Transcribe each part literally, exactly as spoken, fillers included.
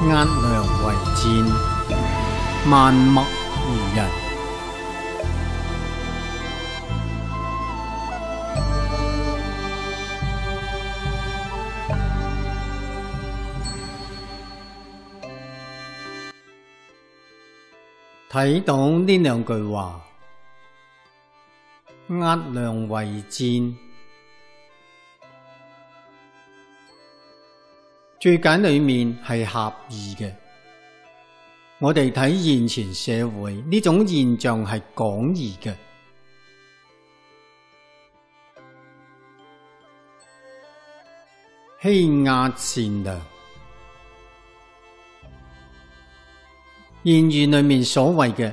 壓糧為戰，萬默如人。睇到呢兩句話，壓糧為戰，注解裏面係狹義嘅。我哋睇現前社會呢種現象係廣義嘅，欺壓善良。言語裏面所謂嘅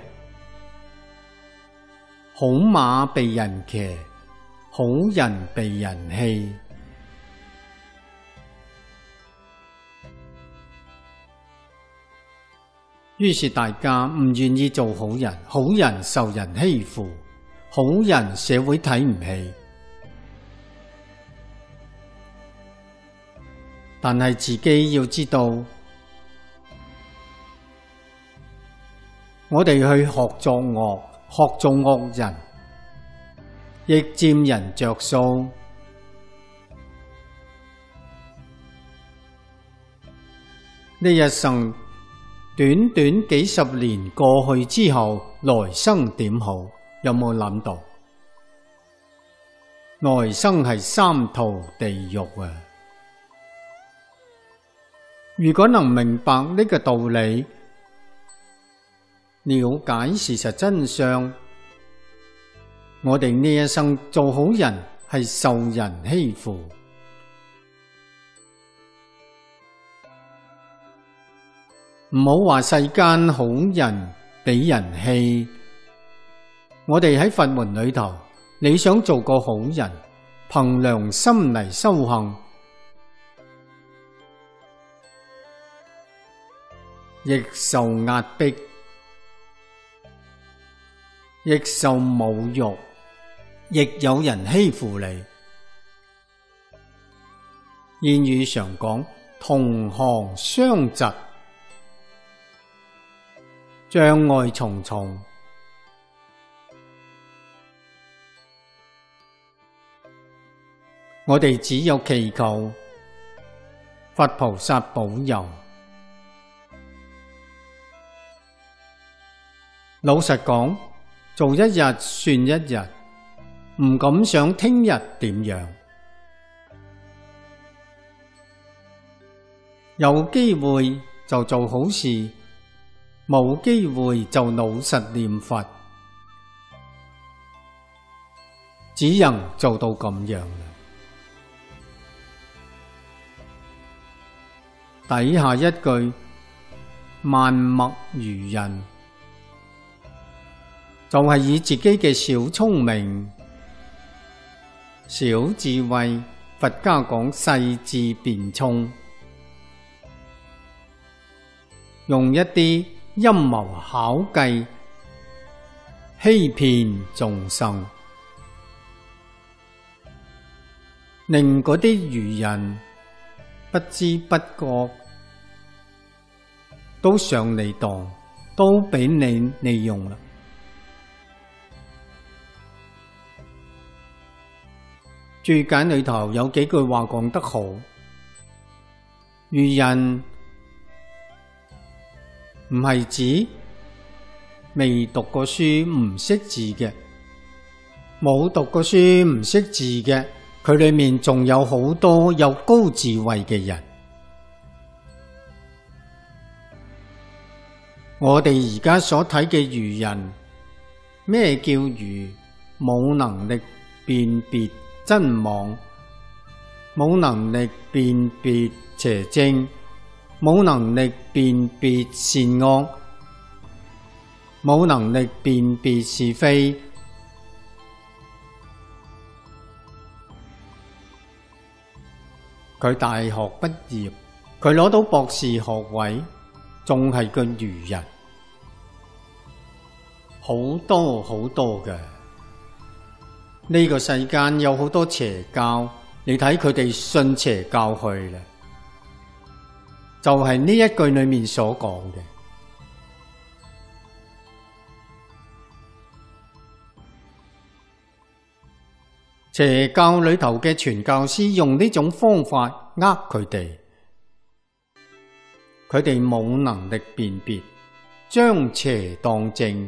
好馬被人騎，好人被人欺，於是大家唔願意做好人，好人受人欺負，好人社會睇唔起。但係自己要知道，我哋去學作惡，學做惡人，亦佔人着數。呢一生短短幾十年過去之後，來生點好？有冇諗到？來生係三途地獄啊！如果能明白呢個道理，了解事實真相，我哋呢一生做好人係受人欺負，唔好話世間好人俾人欺。我哋喺佛門裏頭，你想做個好人，憑良心嚟修行，亦受壓迫，亦受侮辱，亦有人欺負你。諺語常講同行相嫉，障礙重重。我哋只有祈求佛菩薩保佑。老實講，做一日算一日，唔敢想聽日點樣。有機會就做好事，冇機會就老實念佛，只能做到咁樣啦。底下一句萬默如人，就係以自己嘅小聰明、小智慧，佛家講細智辯聰，用一啲陰謀巧計欺騙眾生，令嗰啲愚人不知不覺都上你當，都俾你利用啦。注解裏頭有幾句話講得好，愚人唔係指未讀過書唔識字嘅，冇讀過書唔識字嘅，佢裏面仲有好多有高智慧嘅人。我哋而家所睇嘅愚人，咩叫愚？冇能力辨別真妄，冇能力辨別邪正，冇能力辨別善惡，冇能力辨別是非。佢大學畢業，佢攞到博士學位，仲係個愚人。好多好多嘅。呢個世間有好多邪教，你睇佢哋信邪教去啦。 就係呢一句裏面所講嘅。邪教裏頭嘅傳教師用呢種方法呃佢哋，佢哋冇能力辨別，將邪當正，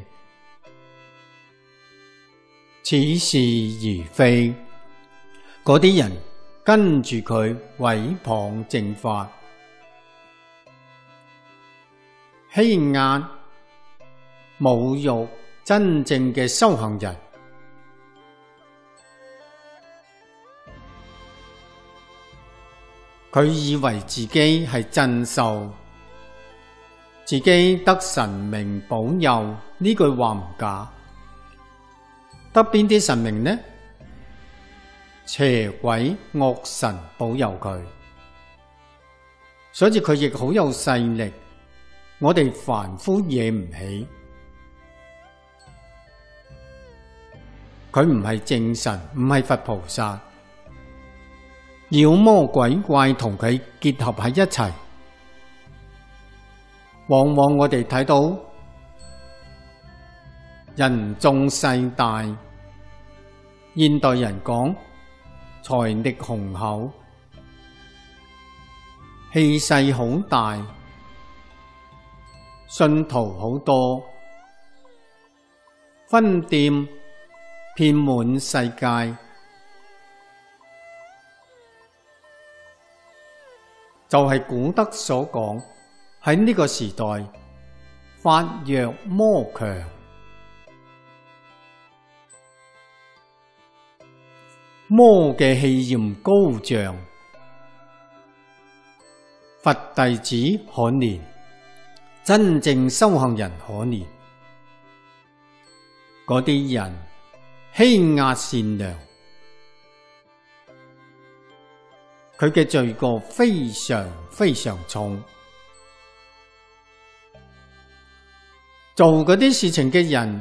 似是而非。嗰啲人跟住佢毀謗正法，欺壓、侮辱真正嘅修行人。佢以為自己係真修，自己得神明保佑，呢句話唔假。得邊啲神明呢？邪鬼惡神保佑佢，所以佢亦好有勢力，我哋凡夫惹唔起。佢唔係正神，唔係佛菩薩，妖魔鬼怪同佢結合喺一齊。往往我哋睇到人眾勢大，現代人講財力雄厚，氣勢好大，信徒好多，分店遍滿世界，就係、是、古德所講，喺呢個時代法弱魔強，魔嘅氣焰高漲，佛弟子可憐，真正修行人可憐。嗰啲人欺壓善良，佢嘅罪過非常非常重。做嗰啲事情嘅人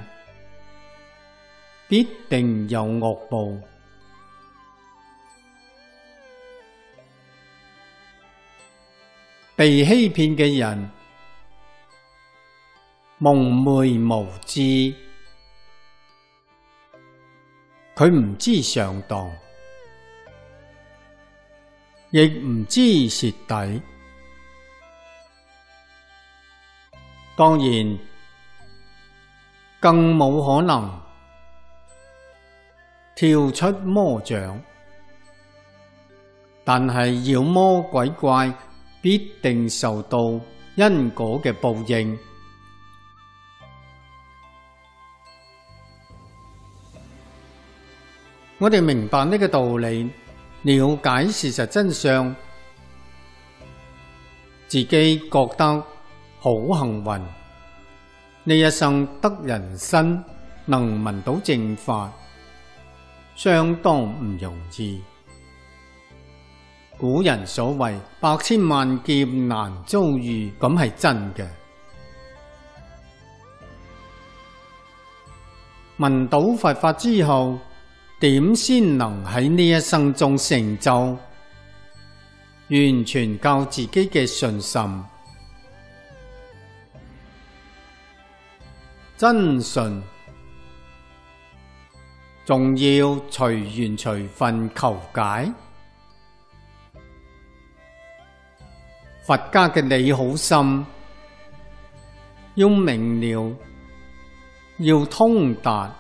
必定有惡報。被欺騙嘅人蒙昧無知，佢唔知上當，亦唔知蝕底。當然更冇可能跳出魔掌，但係妖魔鬼怪必定受到因果嘅報應。我哋明白呢個道理，了解事實真相，自己覺得好幸運，呢一生得人身，能聞到正法，相當唔容易。古人所謂百千萬劫難遭遇，咁係真嘅。聞到佛法之後，點先能喺呢一生中成就？完全靠自己嘅信心，真信，仲要隨緣隨分求解。佛家嘅理好深，要明了，要通達。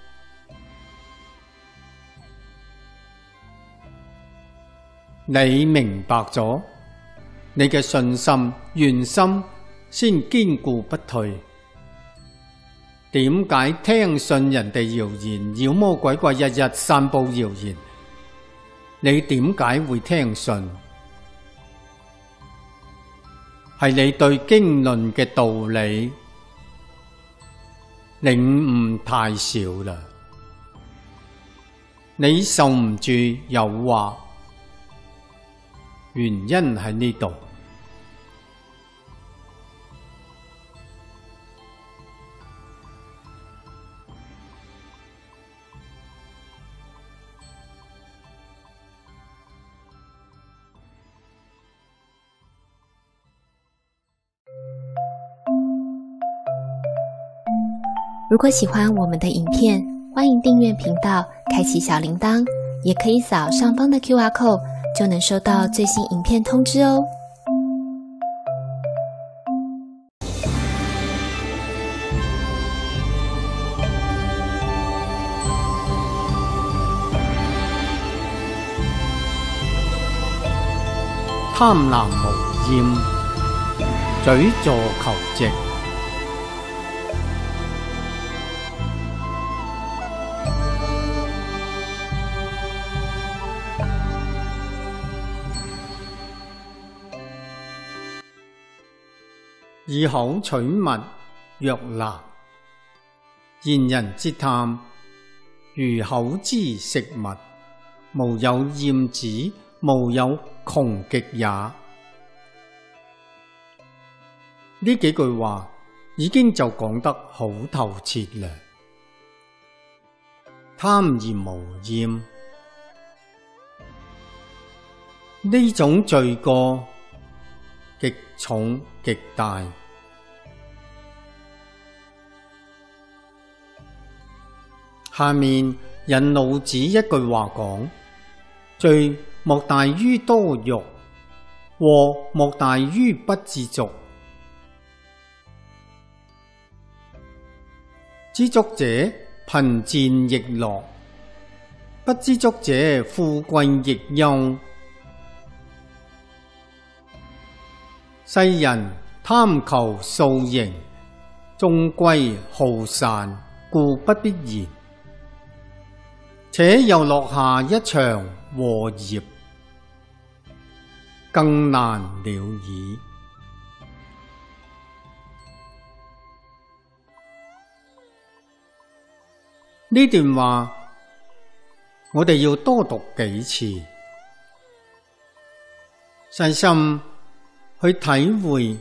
你明白咗，你嘅信心、願心先堅固不退。點解聽信人哋謠言，妖魔鬼怪日日散佈謠言？你點解會聽信？係你對經論嘅道理領悟太少啦，你受唔住誘惑，原因喺呢度。 如果喜欢我们的影片，欢迎订阅频道，开启小铃铛，也可以扫上方的 Q R code， 就能收到最新影片通知哦。 貪婪無厭，嘴坐求直。以口取物曰難，賢人之談，如口之食物，無有厭止，無有窮極也。呢幾句話已經就講得好透徹啦。貪而無厭，呢種罪過極重極大。下面引老子一句話講：罪莫大於多欲，禍莫大於不知足。知足者貧賤亦樂，不知足者富貴亦憂。世人貪求素形，終歸好散，故不必言。且又落下一場禍業，更難了矣。呢段話我哋要多讀幾次，細心去體會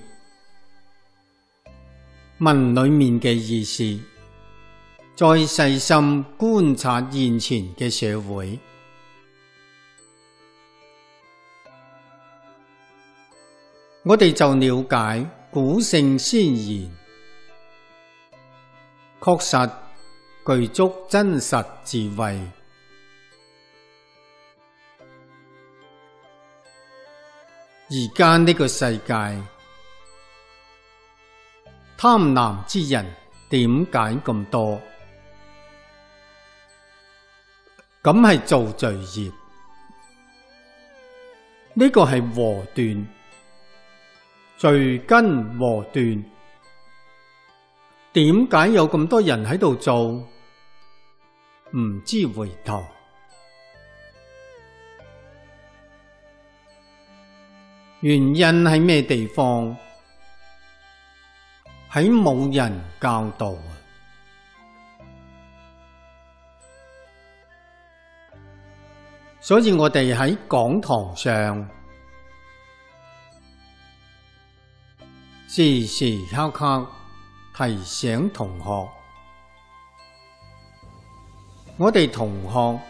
文裏面嘅意思，再細心觀察現前嘅社會，我哋就了解古聖先賢確實具足真實智慧。而家呢個世界，貪婪之人點解咁多？咁係做罪業，呢個係禍端，罪根禍端。點解有咁多人喺度做？唔知回頭。原因喺咩地方？喺冇人教導。所以我哋喺講堂上時時刻刻提醒同學，我哋同學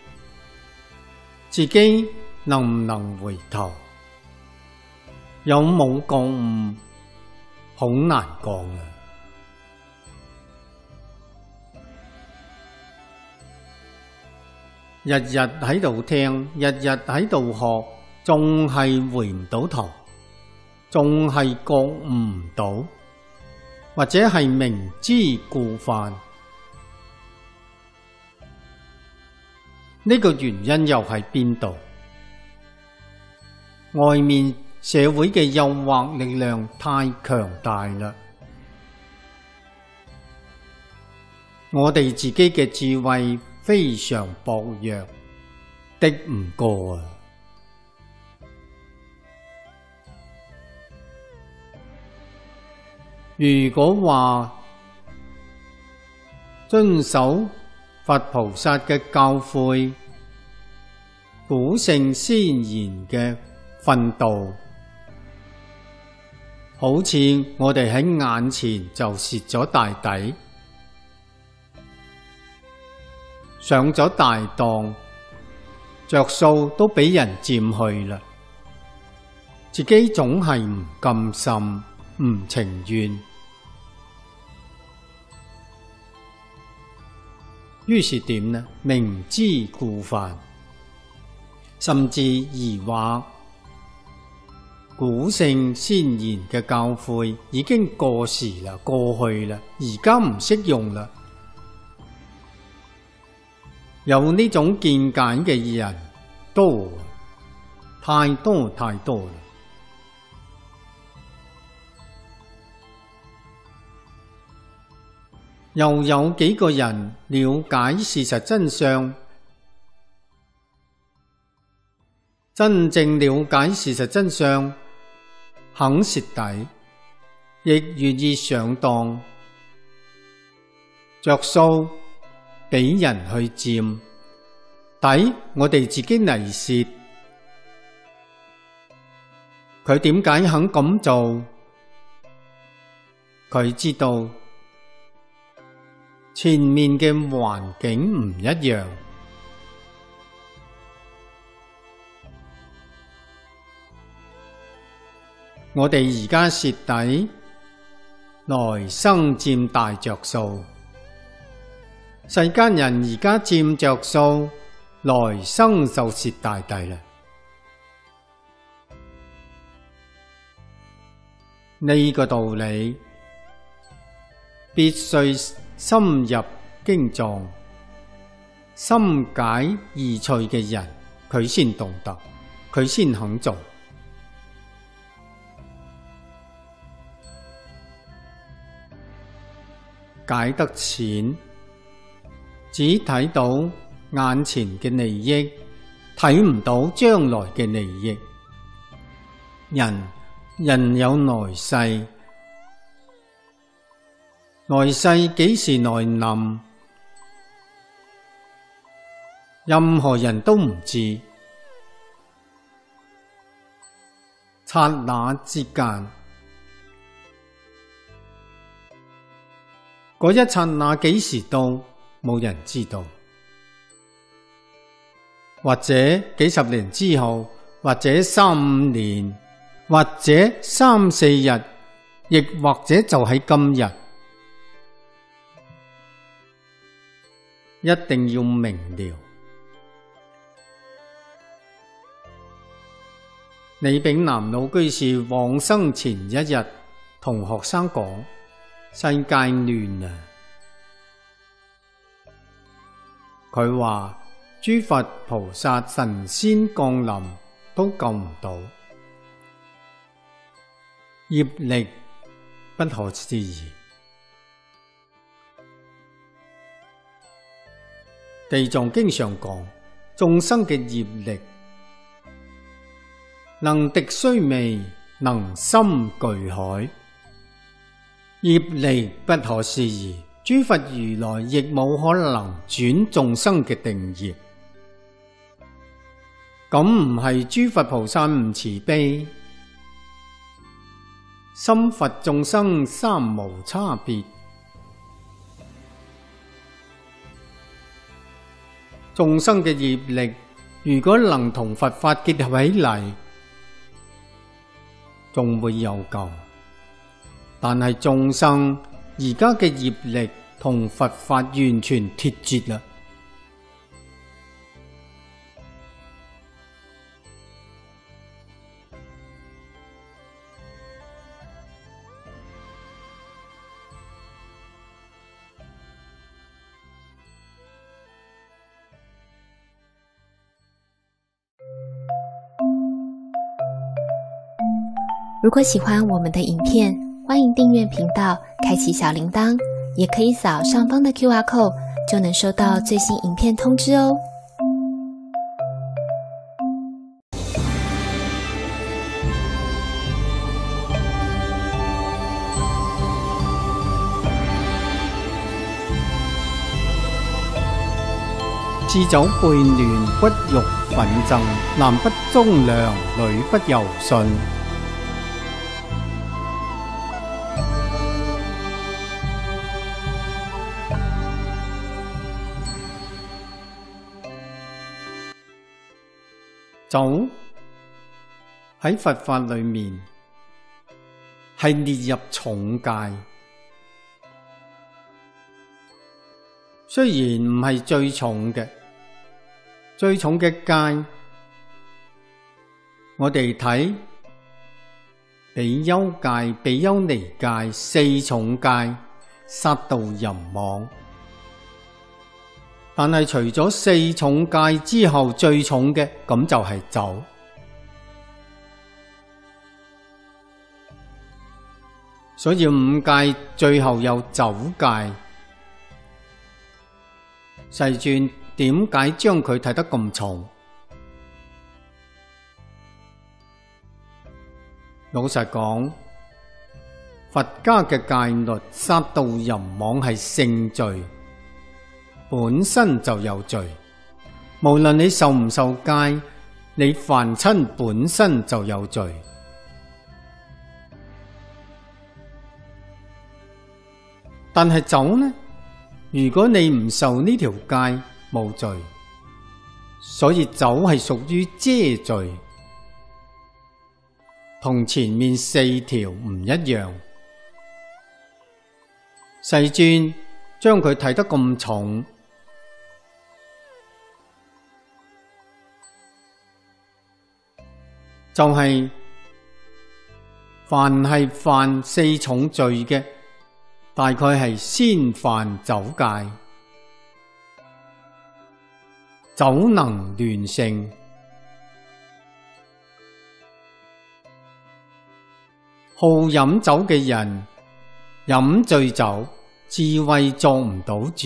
自己能唔能回頭，有冇覺悟，好難講啊！日日喺度聽，日日喺度學，仲係回唔到頭，仲係覺悟唔到，或者係明知故犯。呢個原因又喺邊度？外面社會嘅誘惑力量太強大啦，我哋自己嘅智慧非常薄弱，敵唔過啊！如果話遵守佛菩薩嘅教誨，古聖先賢嘅訓導，好似我哋喺眼前就蝕咗大底，上咗大當，着數都俾人佔去啦，自己總係唔甘心，唔情願。 於是點呢？明知故犯，甚至疑話古聖先賢嘅教誨已經過時啦，過去啦，而家唔適用啦。有呢種見解嘅人多，太多太多啦。又有幾個人了解事實真相，真正了解事實真相，肯蝕底，亦願意上當，着數俾人去佔，抵我哋自己嚟蝕。佢點解肯咁做？佢知道前面嘅環境唔一樣，我哋而家蝕底，來生佔大着數；世間人而家佔着數，來生就蝕大底啦。呢個道理必須深入經藏，深解義趣嘅人，佢先懂得，佢先肯做。解得淺，只睇到眼前嘅利益，睇唔到將來嘅利益。人人有來世，來世幾時來臨，任何人都唔知。剎那之間，嗰一剎那幾時到，冇人知道。或者幾十年之後，或者三五年，或者三四日，亦或者就喺今日。一定要明了。李炳南老居士往生前一日同學生講：世界亂啊！佢話諸佛菩薩神仙降臨都救唔到，業力不可思議。地藏經常講，眾生嘅業力能敵須彌，能深巨海，業力不可思議。諸佛如來亦冇可能轉眾生嘅定業，咁唔係諸佛菩薩唔慈悲，心佛眾生三無差別。眾生嘅業力如果能同佛法結合起嚟，仲會有救。但係眾生而家嘅業力同佛法完全脫節啦。 如果喜欢我们的影片，欢迎订阅频道，开启小铃铛，也可以扫上方的 Q R code， 就能收到最新影片通知哦。 智酒悖亂，骨肉紛爭，男不忠良，女不柔順。酒喺佛法裏面係列入重戒， 雖然唔係最重嘅，最重嘅戒，我哋睇比丘戒、比丘尼戒、四重戒、殺盜淫妄。但係除咗四重戒之後最重嘅，咁就係酒。所以五戒最後有酒戒。世尊點解將佢睇得咁重？老實講，佛家嘅戒律殺盜淫妄係性罪，本身就有罪。無論你受唔受戒，你犯親本身就有罪。但係酒呢？如果你唔受呢條戒，冇罪，所以酒係屬於遮罪，同前面四條唔一樣。世尊將佢睇得咁重，就係凡係犯四重罪嘅，大概係先犯酒戒，酒能亂性，好飲酒嘅人飲醉酒，智慧作唔到主，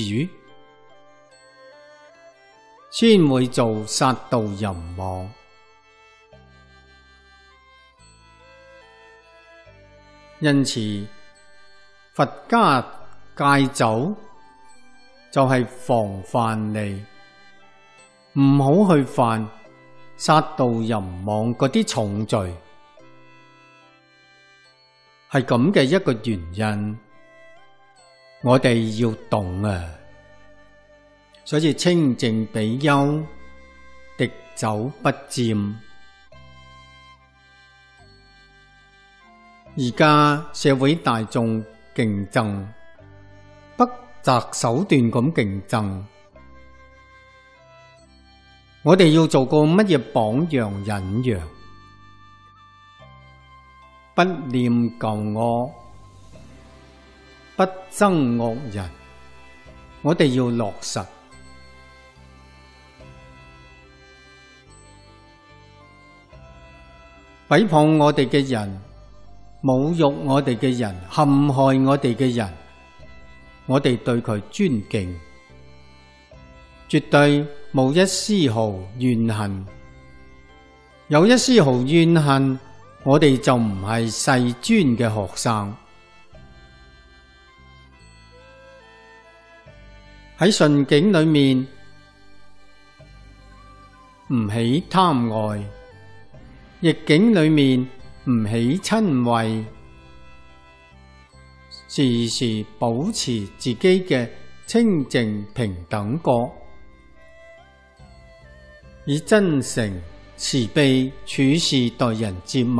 先會做殺盜淫妄。因此佛家戒酒就係防範你唔好去犯殺盜淫妄嗰啲重罪，係咁嘅一個原因，我哋要懂啊。所以清淨比丘滴酒不沾。而家社會大眾競爭，不擇手段咁競爭，我哋要做個乜嘢榜樣忍讓？不念舊惡，不憎惡人，我哋要落實。誹謗我哋嘅人，侮辱我哋嘅人，陷害我哋嘅人，我哋對佢尊敬，絕對冇一絲毫怨恨。有一絲毫怨恨，我哋就唔係世尊嘅學生。喺順境裏面唔起貪愛，逆境裏面唔起瞋恚，時時保持自己嘅清淨平等覺，以真誠慈悲處事待人接物，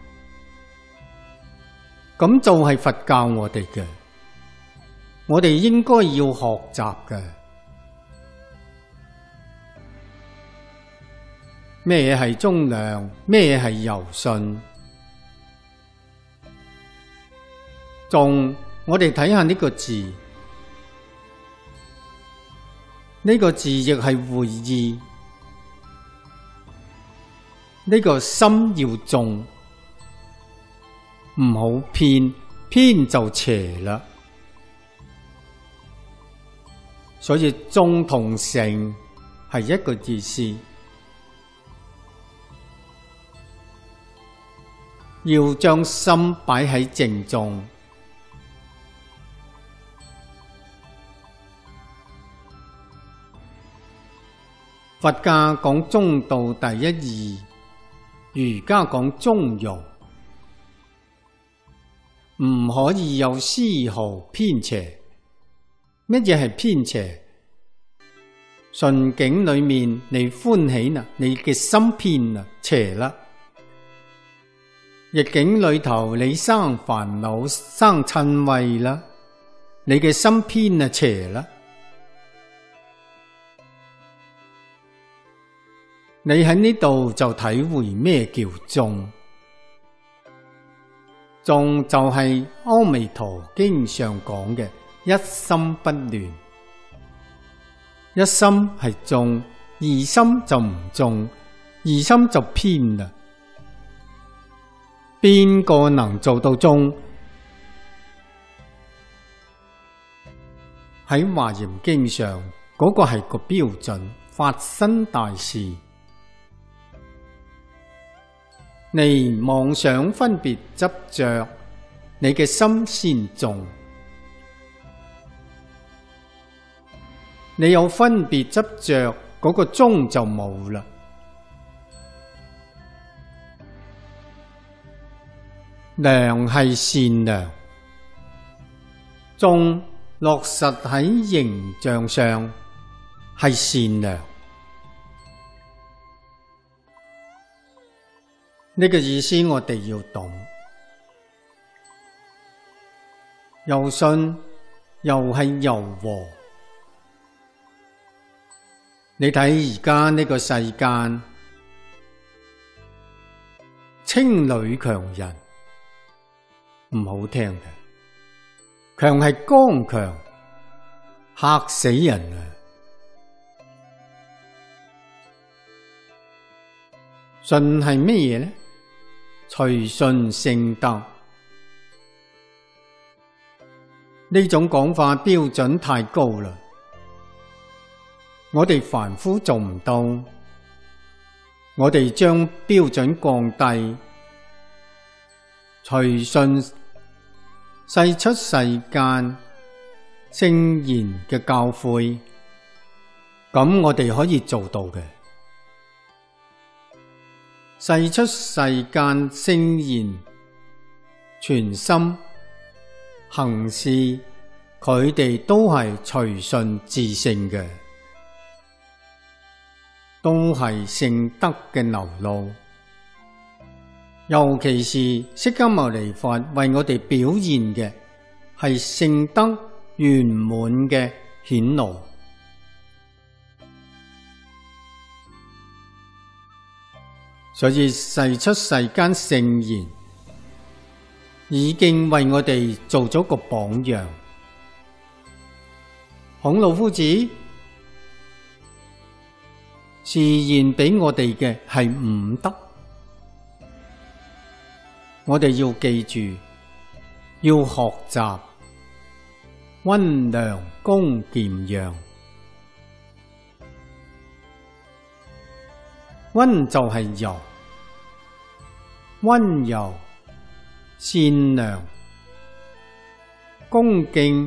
咁就係佛教我哋嘅，我哋應該要學習嘅。咩係忠良？咩係柔順？仲我哋睇下呢個字，呢個字亦係會意。呢個心要重，唔好偏，偏就邪啦。所以忠同誠係一個意思。要將心擺喺正中。佛家講中道第一義，儒家講中庸，唔可以有絲毫偏斜。乜嘢係偏斜？順境裏面你歡喜啦，你嘅心偏啦，邪啦。逆境裏頭你生煩惱、生瞋恚啦，你嘅心偏啊，邪啦。 你喺呢度就體會咩叫眾。眾就係阿彌陀經上講嘅一心不亂。一心係眾，二心就唔眾，二心就偏啦。邊個能做到眾？喺華嚴經上嗰個係個標準，發生大事。你妄想分別執着，你嘅心先眾。你有分別執着，嗰個宗就冇啦。良係善良，宗落實喺形象上係善良。呢個意思我哋要懂，柔順又係柔和。你睇而家呢個世間，青女強人唔好聽嘅，強係剛強，嚇死人啊！順係乜嘢呢？隨順聖德，呢種講法標準太高啦，我哋凡夫做唔到，我哋將標準降低，隨順世出世間聖賢嘅教誨，咁我哋可以做到嘅。世出世間聖賢全心行事，佢哋都係隨順自性嘅，都係聖德嘅流露。尤其是釋迦牟尼佛為我哋表現嘅係聖德圓滿嘅顯露。所以世出世間聖賢已經為我哋做咗個榜樣。孔老夫子示現俾我哋嘅係五德，我哋要記住，要學習溫良恭儉讓。溫就係柔，溫柔善良恭敬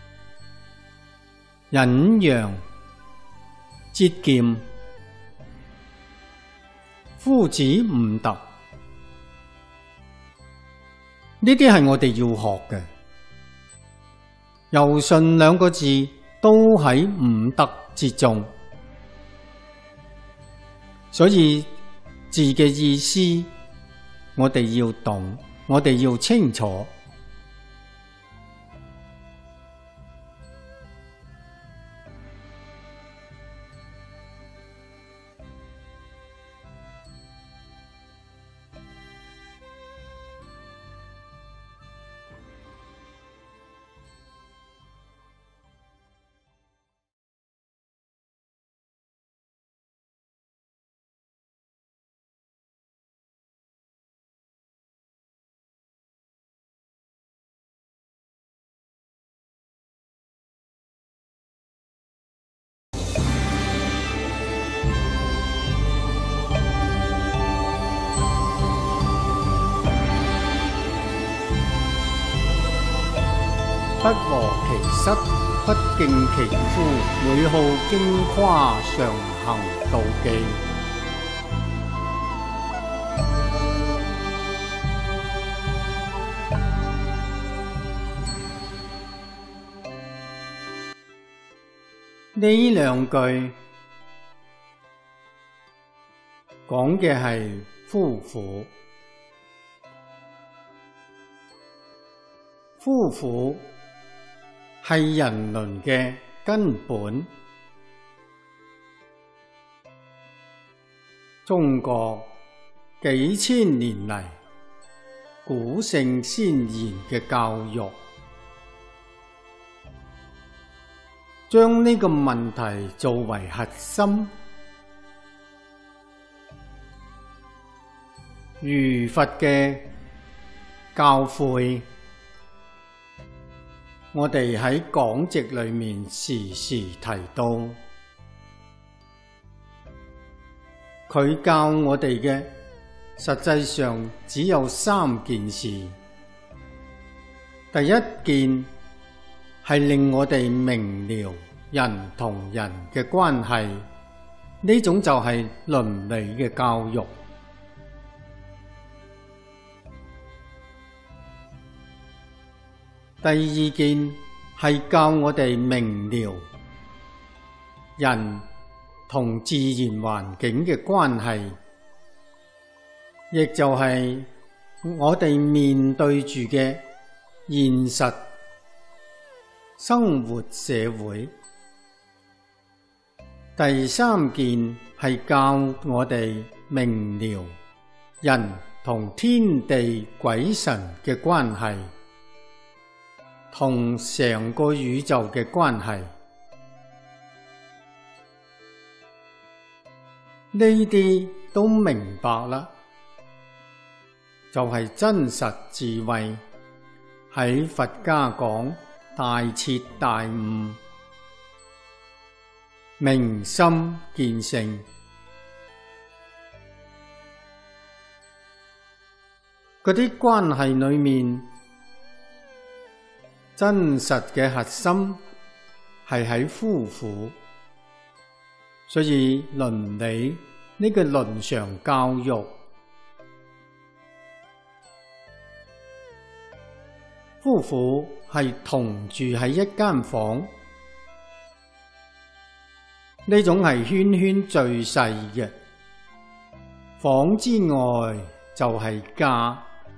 忍讓節儉，夫子五德，呢啲係我哋要學嘅。柔順兩個字都喺五德之中。所以字嘅意思，我哋要懂，我哋要清楚。不和其室，不敬其夫，每好矜誇，常行妒忌。呢兩句講嘅係夫婦，夫婦係人倫嘅根本。 中國幾千年嚟古聖先賢嘅教育，將呢個問題作為核心。儒佛嘅教誨，我哋喺講籍裏面時時提到，佢教我哋嘅實際上只有三件事。第一件係令我哋明了人同人嘅關係，呢種就係倫理嘅教育。第二件係教我哋明了人同自然環境嘅關係，亦就係我哋面對住嘅現實生活社會。第三件係教我哋明了人同天地鬼神嘅關係，同成個宇宙嘅關係。呢啲都明白啦，就係真實智慧。喺佛家講大徹大悟，明心見性。嗰啲關係裏面，真實嘅核心係喺夫婦，所以倫理呢個倫常教育，夫婦係同住喺一間房，呢種係圈圈最細嘅，房之外就係家，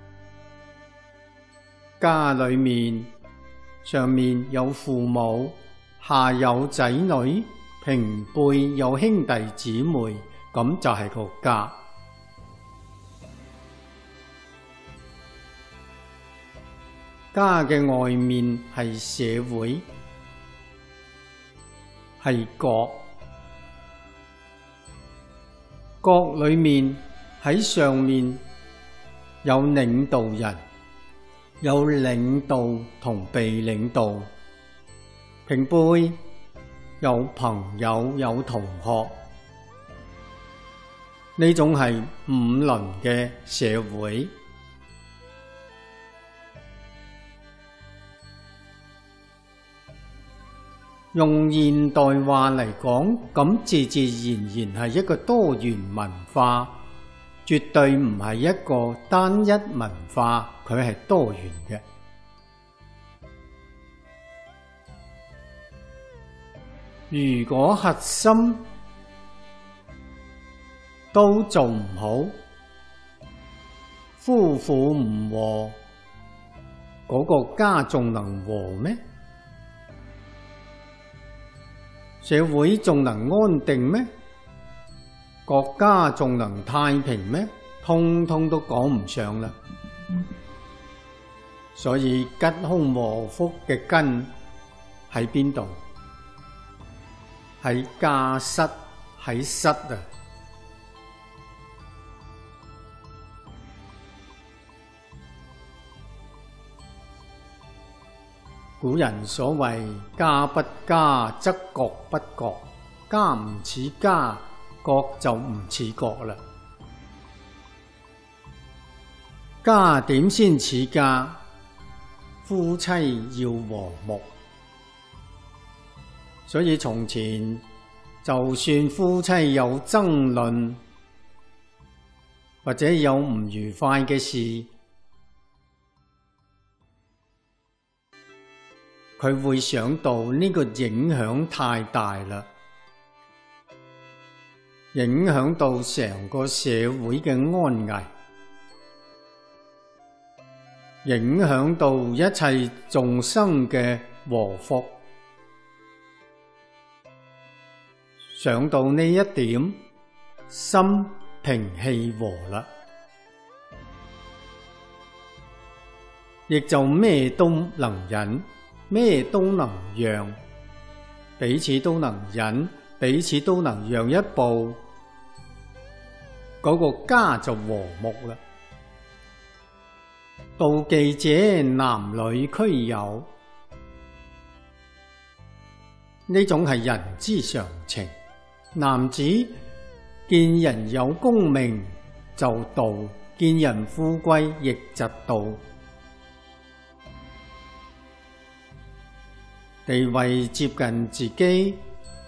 家裏面上面有父母，下有仔女，平輩有兄弟姊妹，咁就係個家。家嘅外面係社會，係國，國裏面喺上面有領導人，有領導同被領導，平輩有朋友，有同學，呢種係五倫嘅社會。用現代話嚟講，咁自自然然係一個多元文化，絕對唔係一個單一文化，佢係多元嘅。如果核心都做唔好，夫婦唔和，嗰個家仲能和咩？社會仲能安定咩？國家仲能太平咩？通通都講唔上啦。所以吉凶禍福嘅根喺邊度？喺家室，喺室啊！古人所謂家不家則國不國，家唔似家，國就唔似國啦。家點先似家？夫妻要和睦。所以從前就算夫妻有爭論，或者有唔愉快嘅事，佢會想到呢個影響太大啦，影響到成個社會嘅安危，影響到一切眾生嘅禍福。想到呢一點，心平氣和啦，亦就咩都能忍，咩都能讓，彼此都能忍，彼此都能讓一步，嗰個家就和睦啦。妒忌者男女俱有，呢種係人之常情。男子見人有功名就妒，見人富貴亦嫉妒。地位接近自己，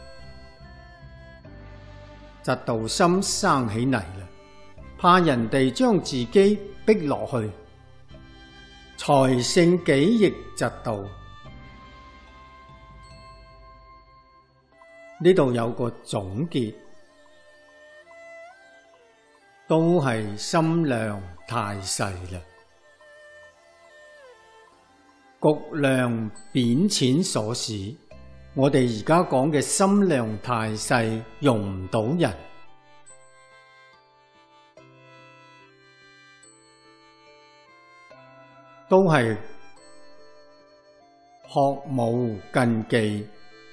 嫉妒心生起嚟啦，怕人哋將自己逼落去。財勝己亦嫉妒。呢度有個總結，都係心量太細啦。局量貶淺所使，我哋而家講嘅心量太細，容唔到人。都係學無近忌，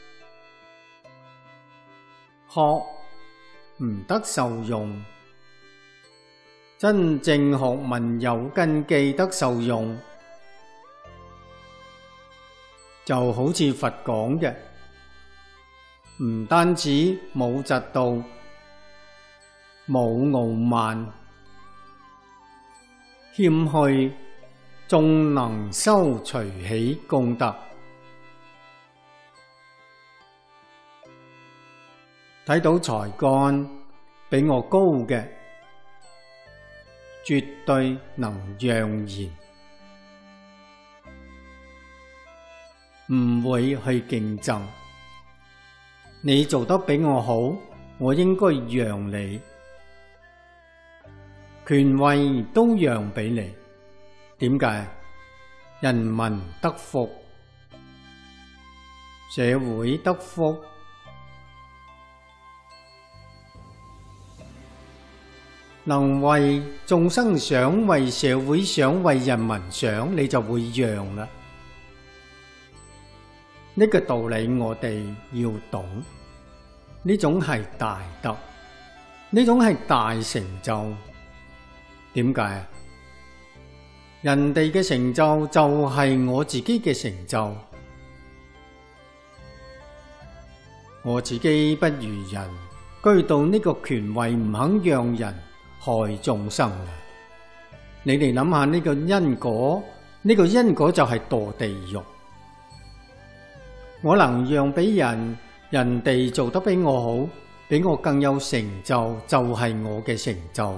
學唔得受用，真正學問有根基得受用，就好似佛講嘅，唔單止冇嫉妒，冇傲慢，謙虛，仲能修隨喜功德。睇到才幹比我高嘅，絕對能讓賢，唔會去競爭。你做得比我好，我應該讓你，權位都讓俾你。點解？人民得福，社會得福。能為眾生想，為社會想，為人民想，你就會讓啦。呢個道理我哋要懂，呢種係大德，呢種係大成就。點解？人哋嘅成就就係我自己嘅成就，我自己不如人，居到呢個權位唔肯讓人，害眾生啊！你哋諗下呢個因果，呢個因果就係墮地獄。我能讓俾人，人哋做得比我好，比我更有成就，就係我嘅成就。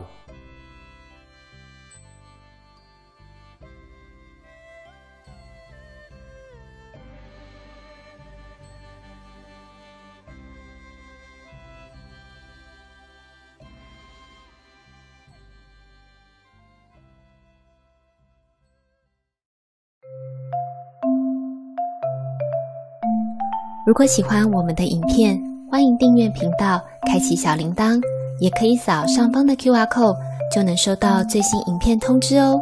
如果喜欢我们的影片，欢迎订阅频道，开启小铃铛，也可以扫上方的 Q R code， 就能收到最新影片通知哦。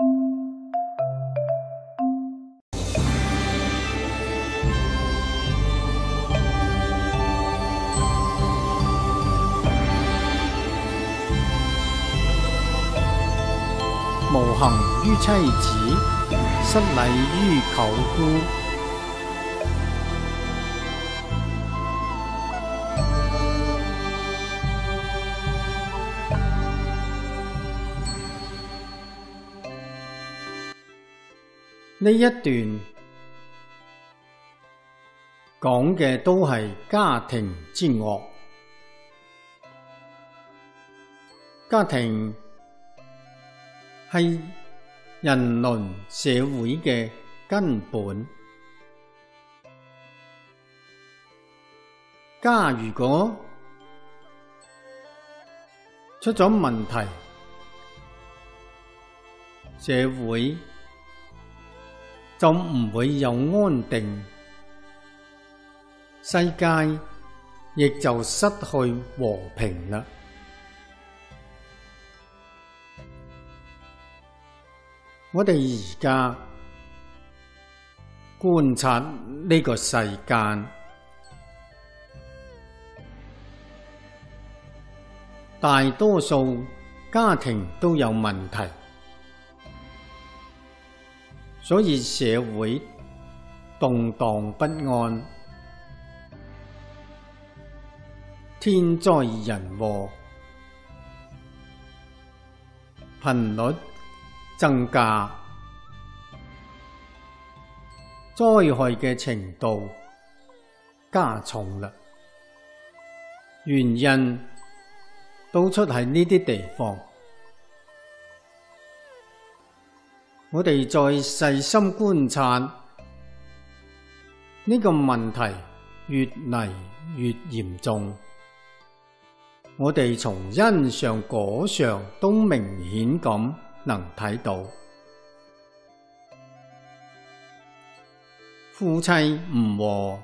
無行於妻子，失禮於舅姑。呢一段講嘅都係家庭之惡，家庭係人倫社會嘅根本。家如果出咗問題，社會就唔會有安定，世界亦就失去和平啦。 我哋而家觀察呢個世間，大多數家庭都有問題，所以社會動盪不安，天災人禍頻率增加，災害嘅程度加重啦。原因都出喺呢啲地方。我哋再細心觀察，呢個問題越嚟越嚴重。我哋從因上果上都明顯咁能睇到，夫妻唔和，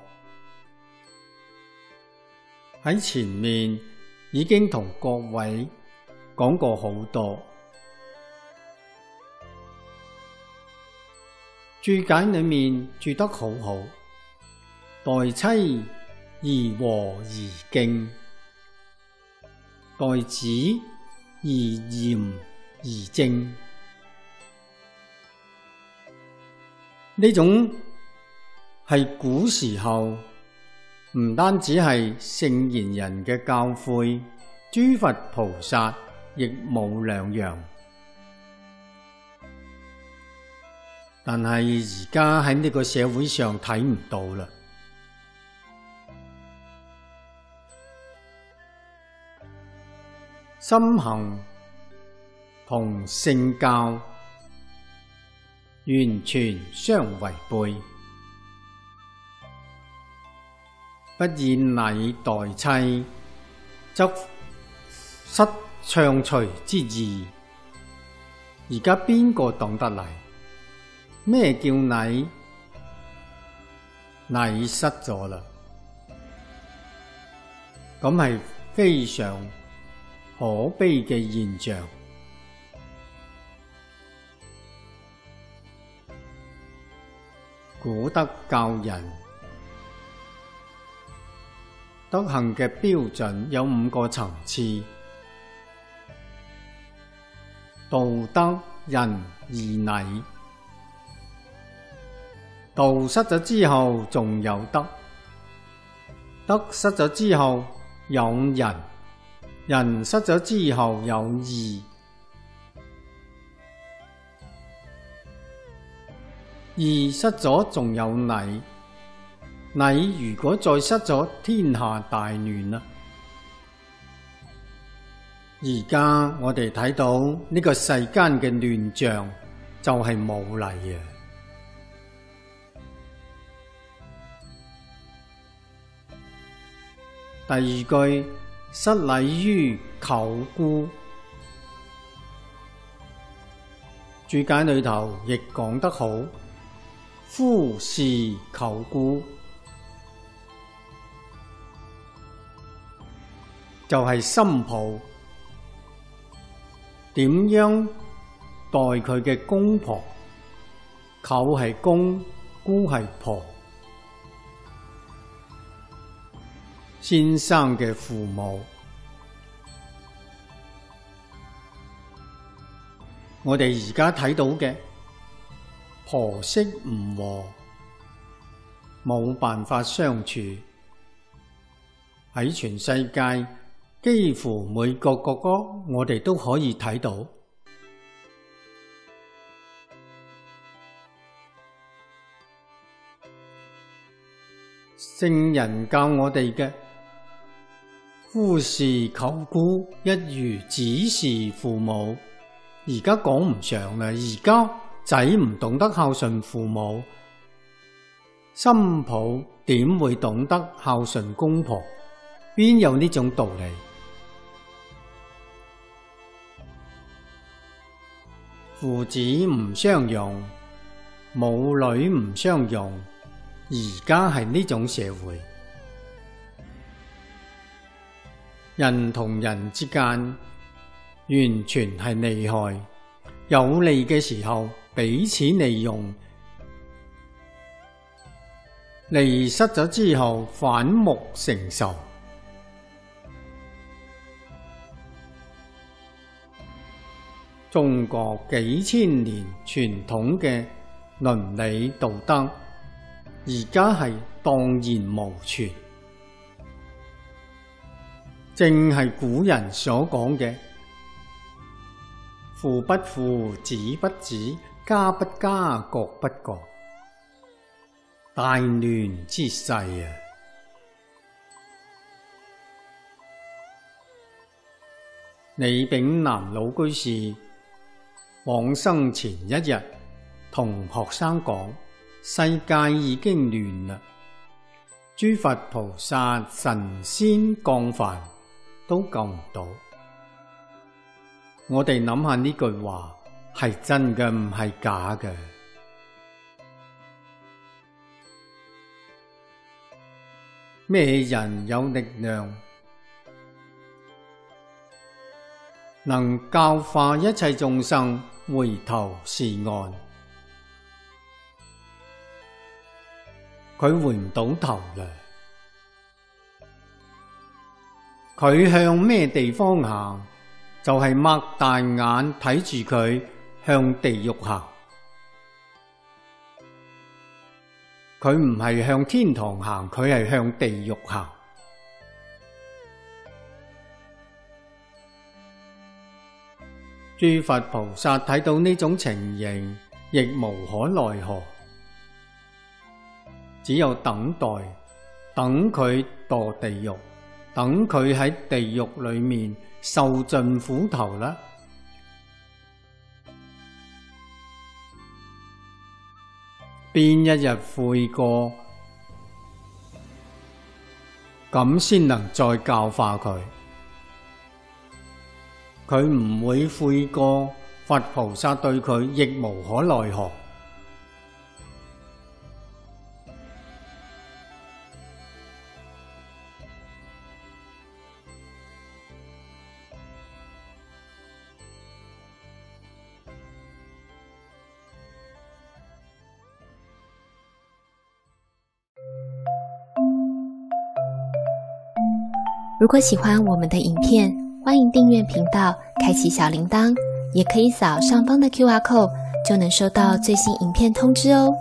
喺前面已經同各位講過好多。注解裏面注得好好，待妻而和而敬，待子而嚴而正。呢種係古時候唔單止係聖賢人嘅教誨，諸佛菩薩亦冇兩樣。但係而家喺呢個社會上睇唔到啦。心行同聖教完全相違背，不以禮待妻，則失暢隨之意。而家邊個懂得禮？咩叫禮？禮失咗啦，咁係非常可悲嘅現象。古德教人德行嘅標準有五個層次：道德、仁、義、禮。道失咗之後仲有德，德失咗之後有仁，仁失咗之後有義，義失咗仲有禮，禮如果再失咗，天下大亂啦。而家我哋睇到呢個世間嘅亂象，就係冇禮啊！第二句，失禮於舅姑。注解裏頭亦講得好，夫事舅姑就係新抱點樣待佢嘅公婆，舅係公，姑係婆。先生嘅父母，我哋而家睇到嘅婆媳唔和，冇辦法相處，喺全世界幾乎每個國家我哋都可以睇到。聖人教我哋嘅夫事舅姑，一如子事父母。而家講唔上啦，而家仔唔懂得孝順父母，新抱點會懂得孝順公婆？邊有呢種道理？父子唔相容，母女唔相容，而家係呢種社會。人同人之間完全係利害，有利嘅時候彼此利用，離失咗之後反目成仇。中國幾千年傳統嘅倫理道德，而家係蕩然無存。正係古人所講嘅父不父，子不子，家不家，國不國，大亂之勢啊！李炳南老居士往生前一日同學生講：世界已經亂啦，諸佛菩薩神仙降凡都救唔到。我哋諗下呢句話係真嘅，唔係假嘅。咩人有力量能教化一切眾生回頭是岸？佢回唔到頭啦。佢向咩地方行，就係擘大眼睇住佢向地獄行。佢唔係向天堂行，佢係向地獄行。諸佛菩薩睇到呢種情形，亦無可奈何，只有等待，等佢墮地獄，等佢喺地獄裏面受盡苦頭啦。邊一日悔過，咁先能再教化佢。佢唔會悔過，佛菩薩對佢亦無可奈何。 如果喜歡我們的影片，歡迎訂閱頻道，開啟小鈴鐺，也可以掃上方的 Q R code， 就能收到最新影片通知哦。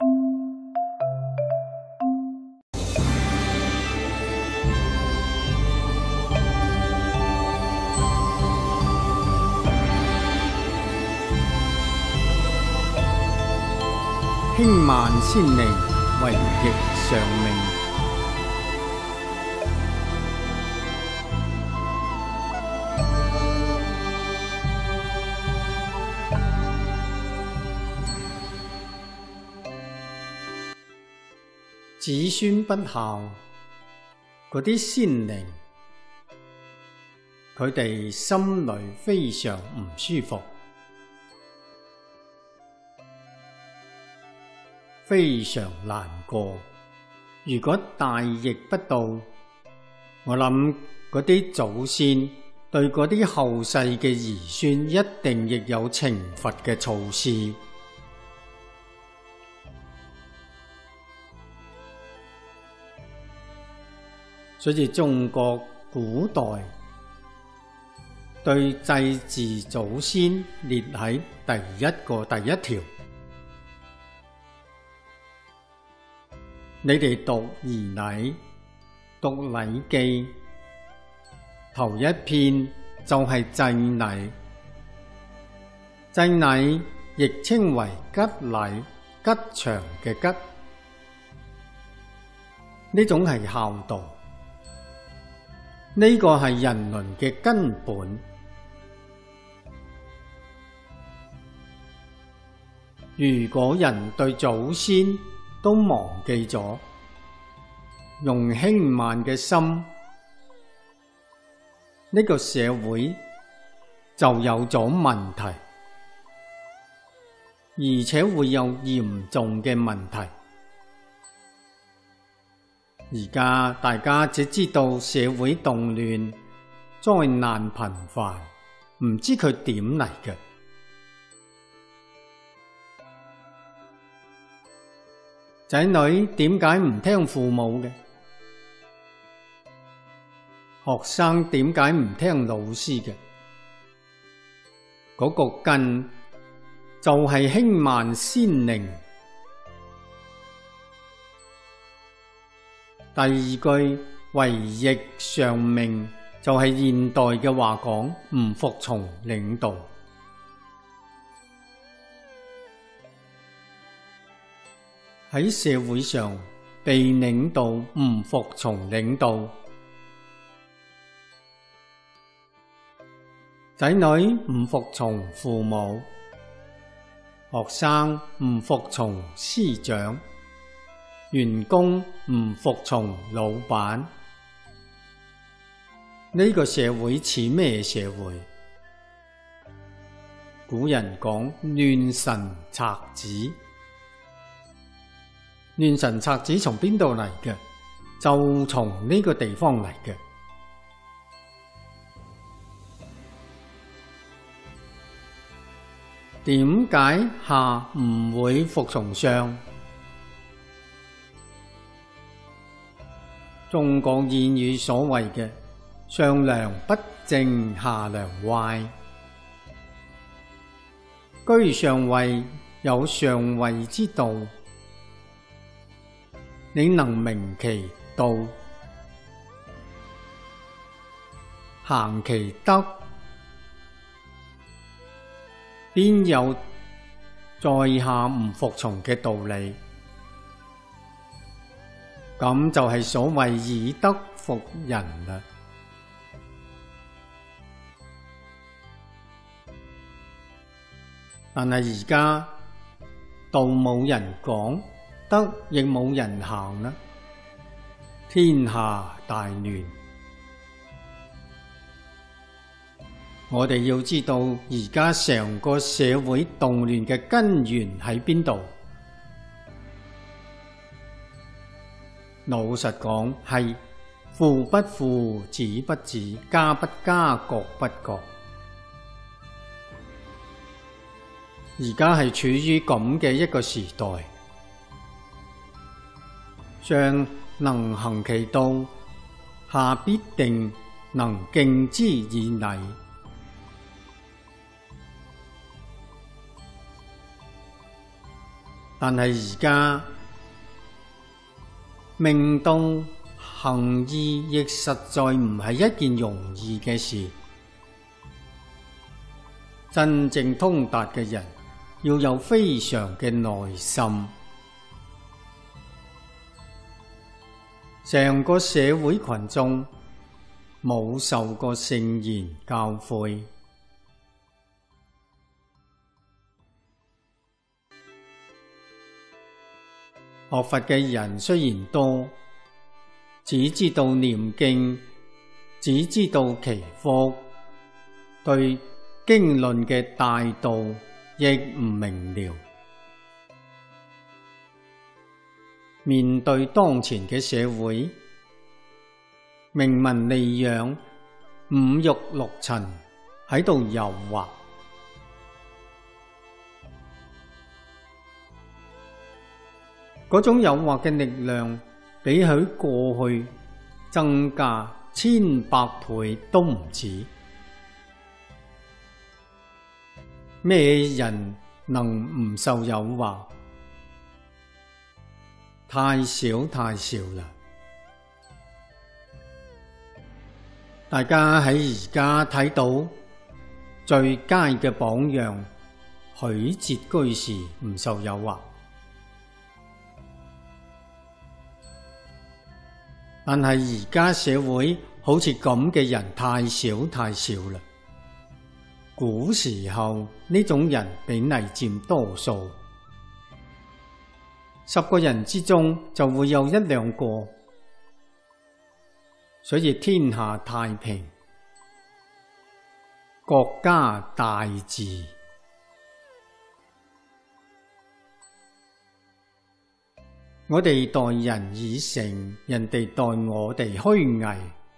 輕慢先利，為逆常命。子孫不孝，嗰啲先靈，佢哋心裏非常唔舒服，非常難過。如果大逆不道，我諗嗰啲祖先對嗰啲後世嘅兒孫一定亦有懲罰嘅措施。所以中國古代對祭祀祖先列喺第一個第一條。你哋讀儀禮、讀禮記，頭一篇就係祭禮。祭禮亦稱為吉禮，吉祥嘅吉，呢種係孝道。呢個係人倫嘅根本。如果人對祖先都忘記咗，用輕慢嘅心，呢個社會就有咗問題，而且會有嚴重嘅問題。而家大家只知道社會動亂、災難頻繁，唔知佢點嚟嘅。 仔女點解唔聽父母嘅？學生點解唔聽老師嘅？嗰個根就係輕慢先靈。第二句為逆上命，就係現代嘅話講，唔服從領導。喺社會上被領導唔服從領導，仔女唔服從父母，學生唔服從師長，員工唔服從老闆。呢個社會似咩社會？古人講亂臣賊子。亂臣賊子從邊度嚟嘅？就從呢個地方嚟嘅。點解下唔會服從上？中國諺語所謂嘅上梁不正下梁歪，居上位有上位之道，你能明其道，行其德，邊有在下唔服從嘅道理？咁就係所謂以德服人啦。但係而家道冇人講，德亦冇人行啦，天下大亂。我哋要知道而家成個社會動亂嘅根源喺邊度？老實講，係父不父，子不子，家不家，國不國。而家係處於咁嘅一個時代，上能行其道，下必定能敬之以禮。但係而家明道行義亦實在唔係一件容易嘅事。真正通達嘅人要有非常嘅耐心。成個社會群眾冇受過聖言教誨，學佛嘅人雖然多，只知道念經，只知道祈福，對經論嘅大道亦唔明了。面對當前嘅社會，名聞利養、五欲六塵喺度誘惑，嗰種誘惑嘅力量比起過去增加千百倍都唔止。咩人能唔受誘惑？太少太少啦！大家喺而家睇到最佳嘅榜樣，許節居士唔受誘惑，但係而家社會好似咁嘅人太少太少啦。古時候呢種人比例佔多數，十個人之中就會有一兩個，所以天下太平，國家大治。我哋待人以誠，人哋待我哋虛偽。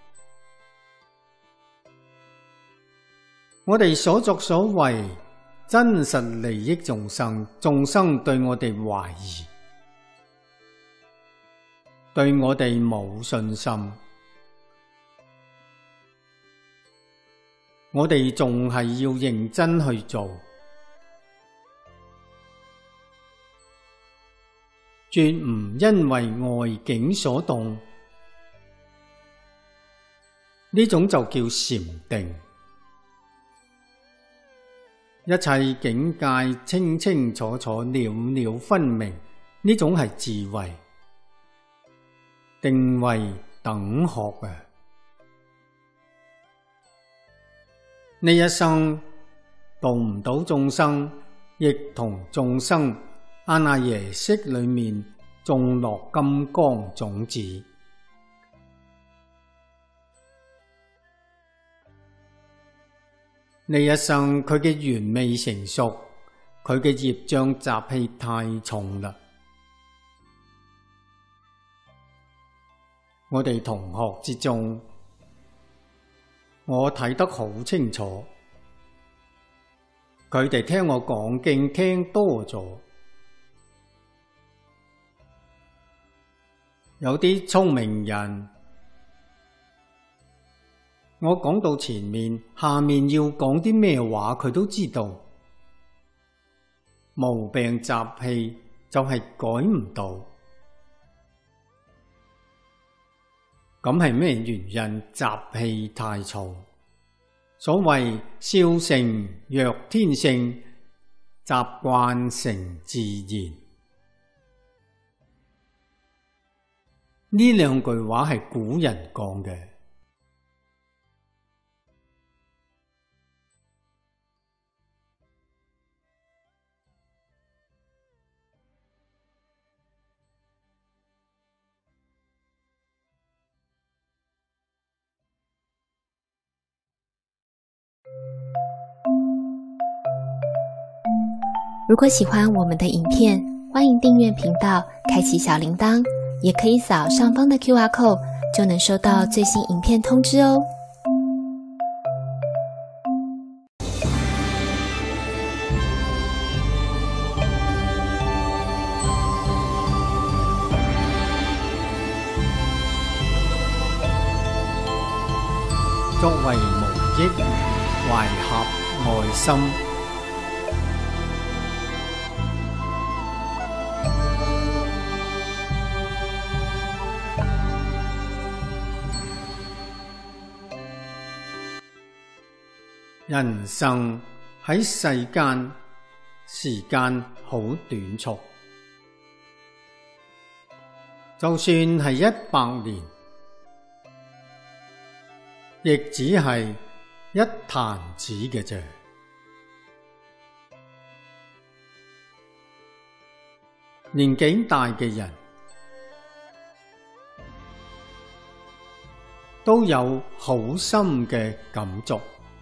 我哋所作所為真實利益眾生，眾生對我哋懷疑， 對我哋冇信心，我哋仲係要認真去做，絕唔因為外境所動，呢種就叫禪定。一切境界清清楚楚、了了分明，呢種係智慧。定慧等學啊！呢一生度唔到眾生，亦同眾生阿賴耶識裏面種落金剛種子。呢一生佢嘅緣未成熟，佢嘅業障習氣太重啦。我哋同學之中，我睇得好清楚，佢哋聽我講經聽多咗，有啲聰明人，我講到前面，下面要講啲咩話，佢都知道。毛病習氣就係改唔到。咁係咩原因？習氣太重。所謂笑成若天性，習慣成自然。呢兩句話係古人講嘅。 如果喜歡我們的影片，歡迎訂閱頻道，開啟小鈴鐺，也可以掃上方的 Q R code， 就能收到最新影片通知哦。 作為無益懷合愛心，人生喺世間時間好短促，就算係一百年，亦只係一彈指嘅啫。年紀大嘅人都有好深嘅感觸。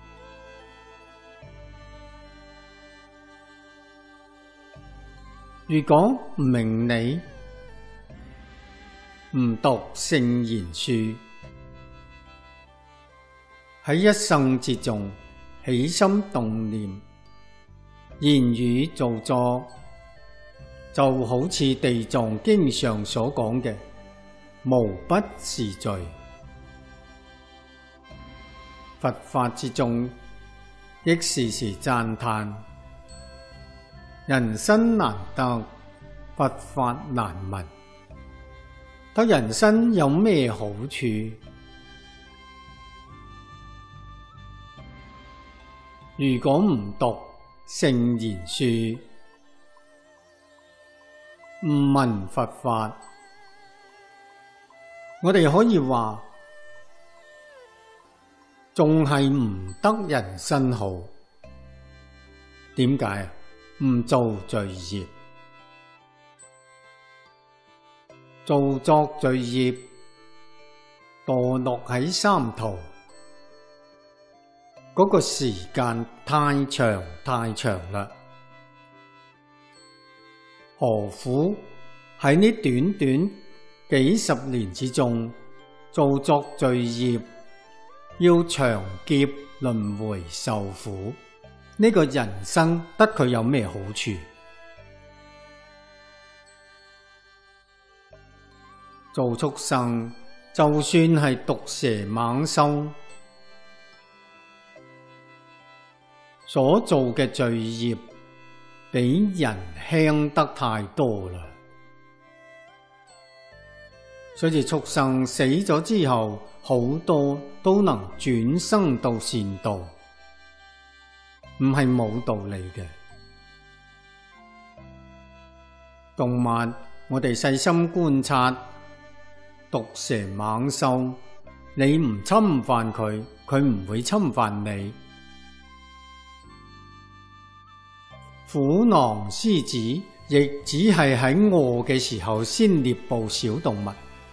如果唔明理，唔讀聖賢書，喺一生之中起心動念、言語造作，就好似地藏經上所講嘅，無不是罪。佛法之中，亦時時讚歎。人生難得，佛法難聞。得人生有咩好處？如果唔讀聖賢書，唔聞佛法，我哋可以話，仲係唔得人生好。點解啊？唔做罪業，做作罪業，墮落喺三途，嗰個時間太長太長啦。何苦喺呢短短幾十年之中做作罪業，要長劫輪迴受苦？呢個人生得佢有咩好處？ 做畜生，就算係毒蛇猛獸，所做嘅罪業比人輕得太多啦。所以畜生死咗之後，好多都能轉生到善道，唔係冇道理嘅。動物，我哋細心觀察，毒蛇猛獸，你唔侵犯佢，佢唔會侵犯你。虎狼獅子亦只係喺餓嘅時候先獵捕小動物。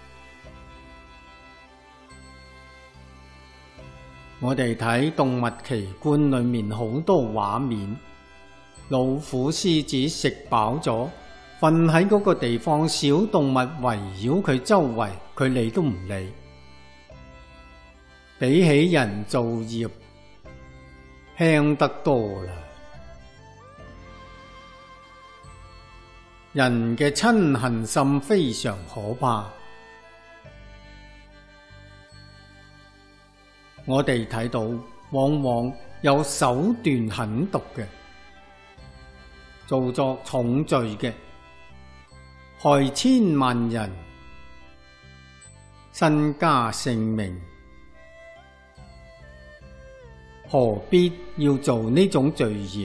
我哋睇動物奇觀裏面好多畫面，老虎獅子食飽咗，瞓喺嗰個地方，小動物圍繞佢周圍，佢理都唔理。比起人造業，輕得多啦。人嘅嗔恨心非常可怕。我哋睇到往往有手段狠毒嘅，做作重罪嘅，害千萬人身家性命，何必要做呢種罪業？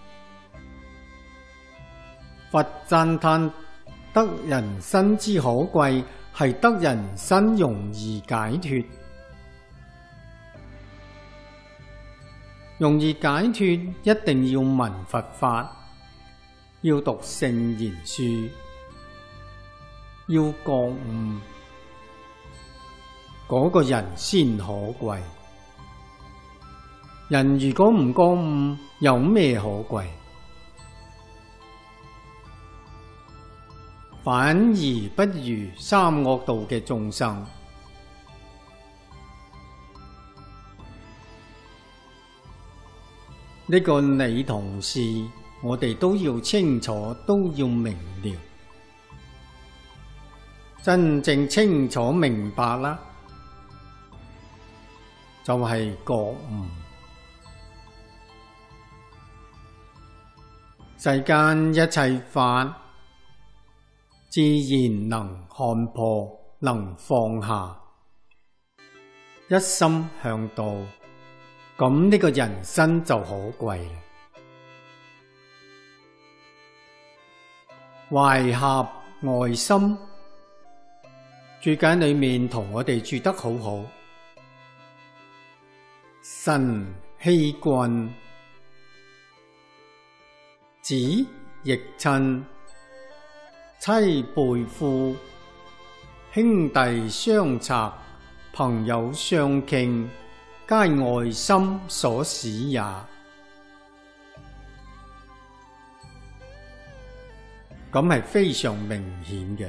佛讚歎得人身之可貴，係得人身容易解脫。容易解脫，一定要聞佛法，要讀聖賢書，要覺悟，嗰個人先可貴。人如果唔覺悟，有咩可貴？反而不如三惡道嘅眾生。呢個理同事，我哋都要清楚，都要明了。真正清楚明白啦，就係覺悟。世間一切法，自然能看破，能放下，一心向道。咁呢個人生就可貴啦。懷狹愛心，注解裏面同我哋注得好好。臣欺君，子逆親，妻背夫，兄弟相賊，朋友相傾，皆愛心所使也。咁係非常明顯嘅。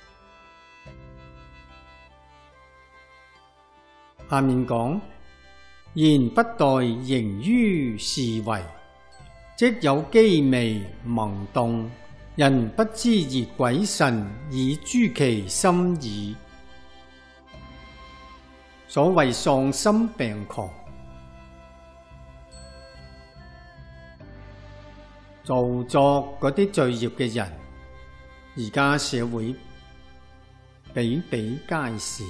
下面講，言不待形於是為，即有機微萌動，人不知而鬼神已誅其心矣。所謂喪心病狂，做作嗰啲罪業嘅人，而家社會比比皆是。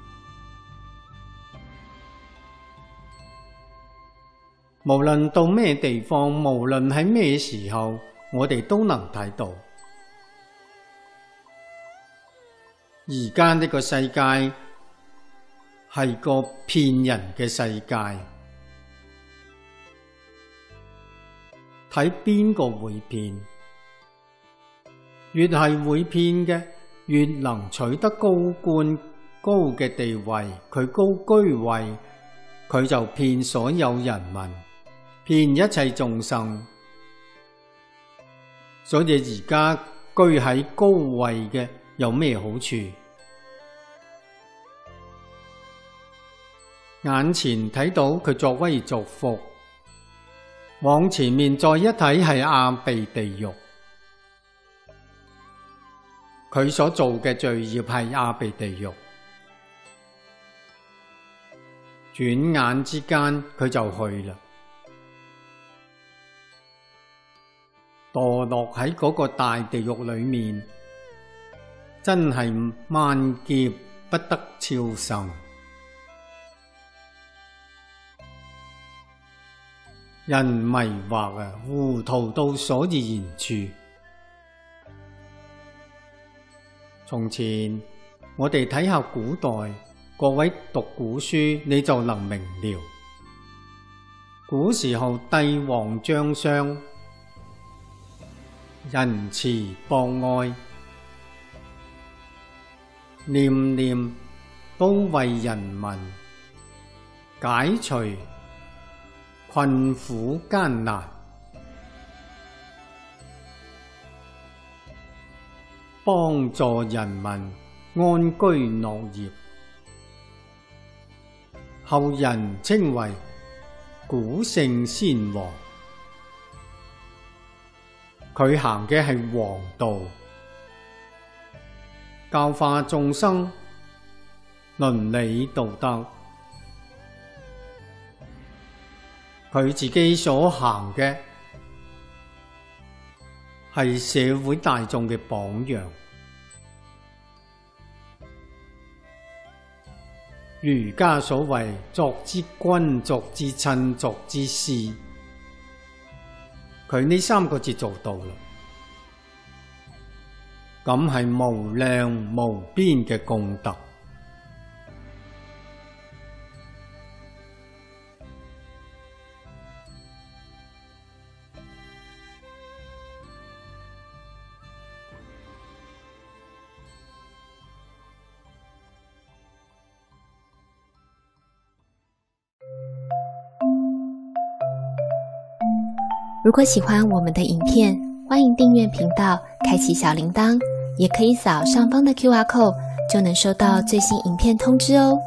無論到咩地方，無論喺咩時候，我哋都能睇到。而家呢個世界係個騙人嘅世界，睇邊個會騙，越係會騙嘅，越能取得高官高嘅地位，佢高居位，佢就騙所有人民，騙一切眾生。所以而家居喺高位嘅有咩好處？眼前睇到佢作威作福，往前面再一睇係阿鼻地獄。 佢所做嘅罪業係阿鼻地獄。轉眼之間佢就去啦，墮落喺嗰個大地獄裏面，真係萬劫不得超生。人迷惑啊，糊塗到所以然處。從前我哋睇下古代，各位讀古書你就能明了。古時候帝王將相仁慈博愛，念念都為人民解除困苦艱難，幫助人民安居樂業，後人稱為古聖先王。佢行嘅係王道，教化眾生倫理道德。佢自己所行嘅係社會大眾嘅榜樣。儒家所謂作之君、作之親、作之師，佢呢三個字做到啦，咁係無量無邊嘅功德。 如果喜歡我們的影片，歡迎訂閱頻道，開啟小鈴鐺，也可以掃上方的 Q R code， 就能收到最新影片通知哦。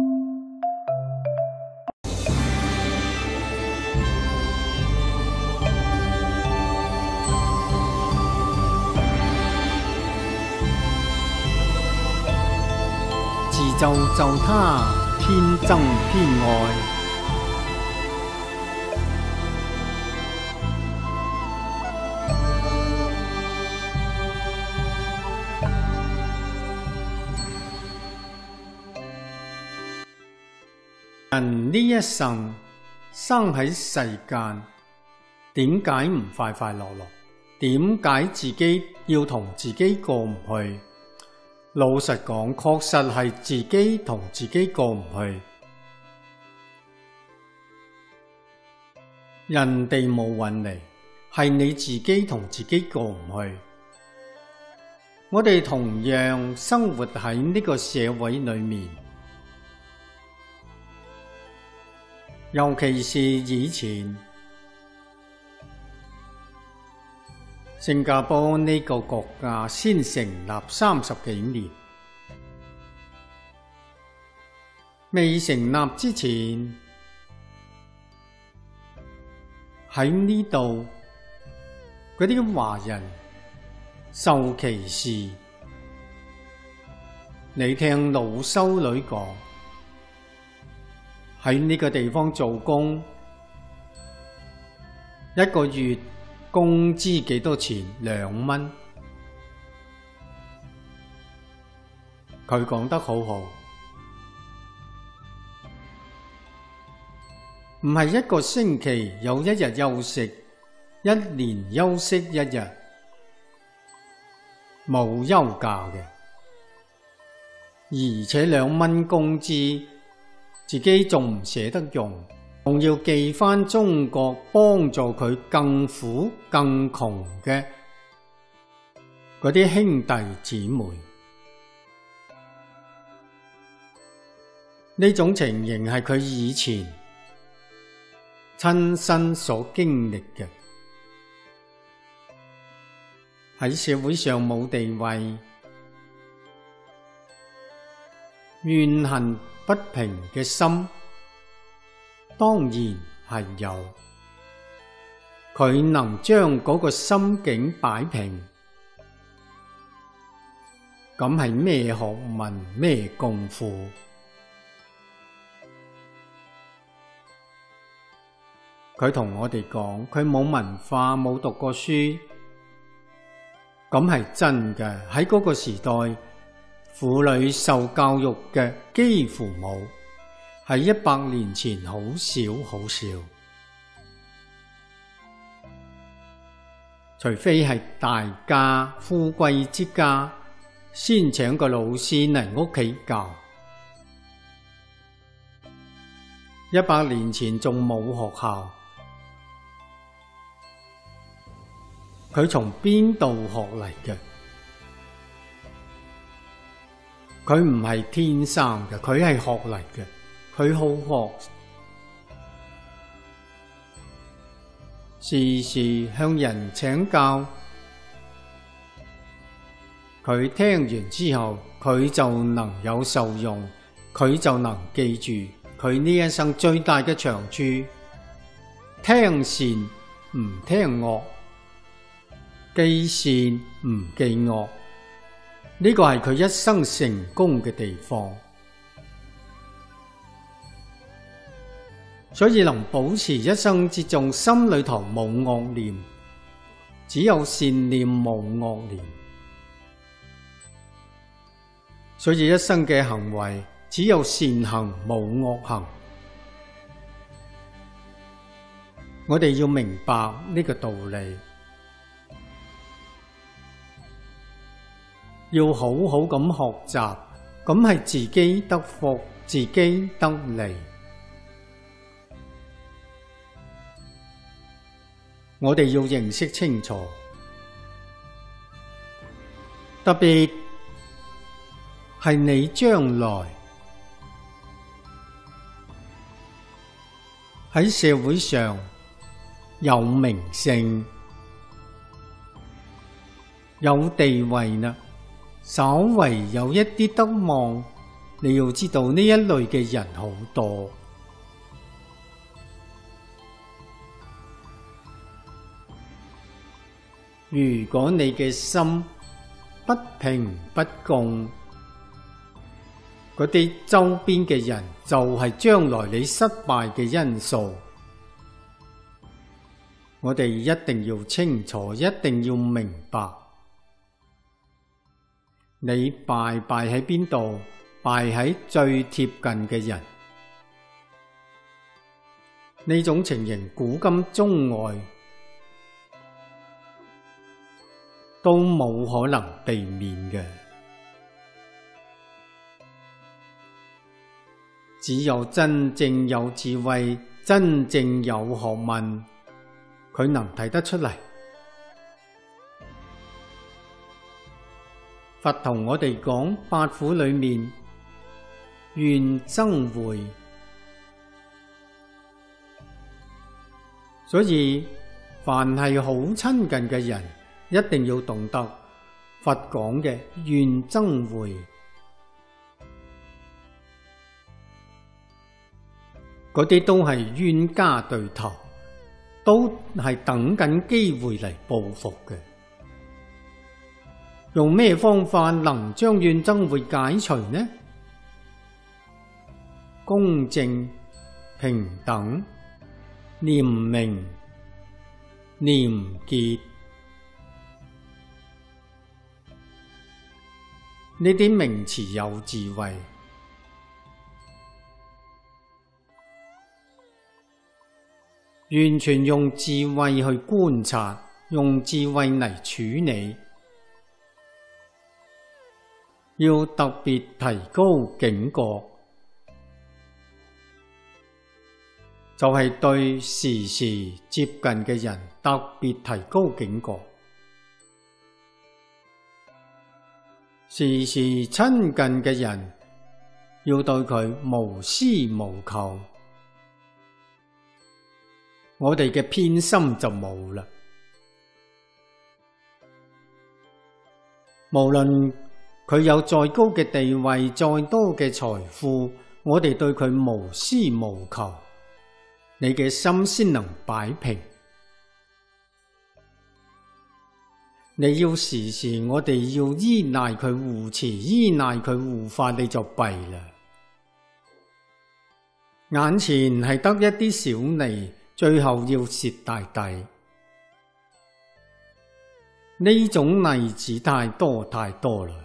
自咒咒他，偏憎偏愛。人呢一生生喺世間，點解唔快快樂樂？點解自己要同自己過唔去？老實講，確實係自己同自己過唔去。人哋冇搵嚟，係你自己同自己過唔去。我哋同樣生活喺呢個社會裏面。尤其是以前新加坡呢個國家先成立三十幾年，未成立之前喺呢度嗰啲華人受歧視。你聽老修女講，喺呢個地方做工，一個月工資幾多錢？兩蚊。佢講得好好，唔係一個星期有一日休息，一年休息一日，冇休假嘅，而且兩蚊工資。自己仲唔捨得用，仲要寄返中國幫助佢更苦更窮嘅嗰啲兄弟姊妹。呢種情形係佢以前親身所經歷嘅，喺社會上冇地位，怨恨不平嘅心當然係有，佢能將嗰個心境擺平， 咁係咩學問咩功夫？佢同我哋講，佢冇文化，冇讀過書，咁係真嘅。喺嗰個時代，婦女受教育嘅幾乎冇，喺一百年前好少好少，除非係大家富貴之家，先請個老師嚟屋企教。一百年前仲冇學校，佢從邊度學嚟嘅？佢唔係天生嘅，佢係學嚟嘅。佢好學，時時向人請教。佢聽完之後，佢就能有受用，佢就能記住佢呢一生最大嘅長處：聽善唔聽惡，記善唔記惡。呢個係佢一生成功嘅地方。所以能保持一生之中心裏頭冇惡念，只有善念冇惡念。所以一生嘅行為只有善行冇惡行。我哋要明白呢個道理，要好好咁學習，咁係自己得福，自己得利。我哋要認識清楚，特別係你將來喺社會上有名聲、有地位啦，稍為有一啲德望，你要知道呢一類嘅人好多。如果你嘅心不平不公，嗰啲周邊嘅人就係將來你失敗嘅因素。我哋一定要清楚，一定要明白，你敗敗喺邊度？敗喺最貼近嘅人。呢種情形古今中外都冇可能避免嘅，只有真正有智慧、真正有學問，佢能睇得出嚟。佛同我哋講八苦裏面怨憎會，所以凡係好親近嘅人，一定要懂得佛講嘅怨憎會，嗰啲都係冤家對頭，都係等緊機會嚟報復嘅。用咩方法能將怨憎會解除呢？公正、平等、廉明、廉潔，呢啲名詞有智慧，完全用智慧去觀察，用智慧嚟處理，要特別提高警覺，就係對時時接近嘅人特別提高警覺。時時親近嘅人，要對佢無私無求，我哋嘅偏心就冇啦。無論佢有再高嘅地位，再多嘅財富，我哋對佢無私無求，你嘅心先能擺平。 你要時時我哋要依賴佢護持，依賴佢護法，你就弊啦。眼前係得一啲小利，最後要蝕大底。呢種例子太多太多啦。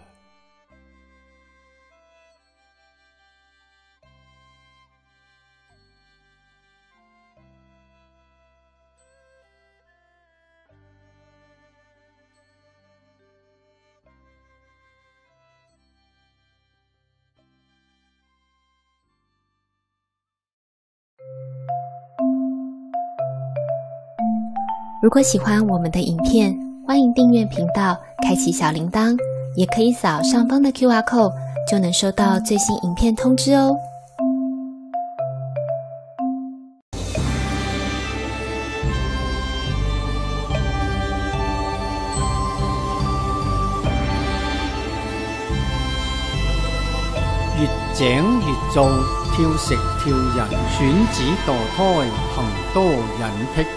如果喜欢我们的影片，欢迎订阅频道，开启小铃铛，也可以扫上方的 Q R code， 就能收到最新影片通知哦。 越井越造，挑食挑人，選子墮胎，行多隱僻。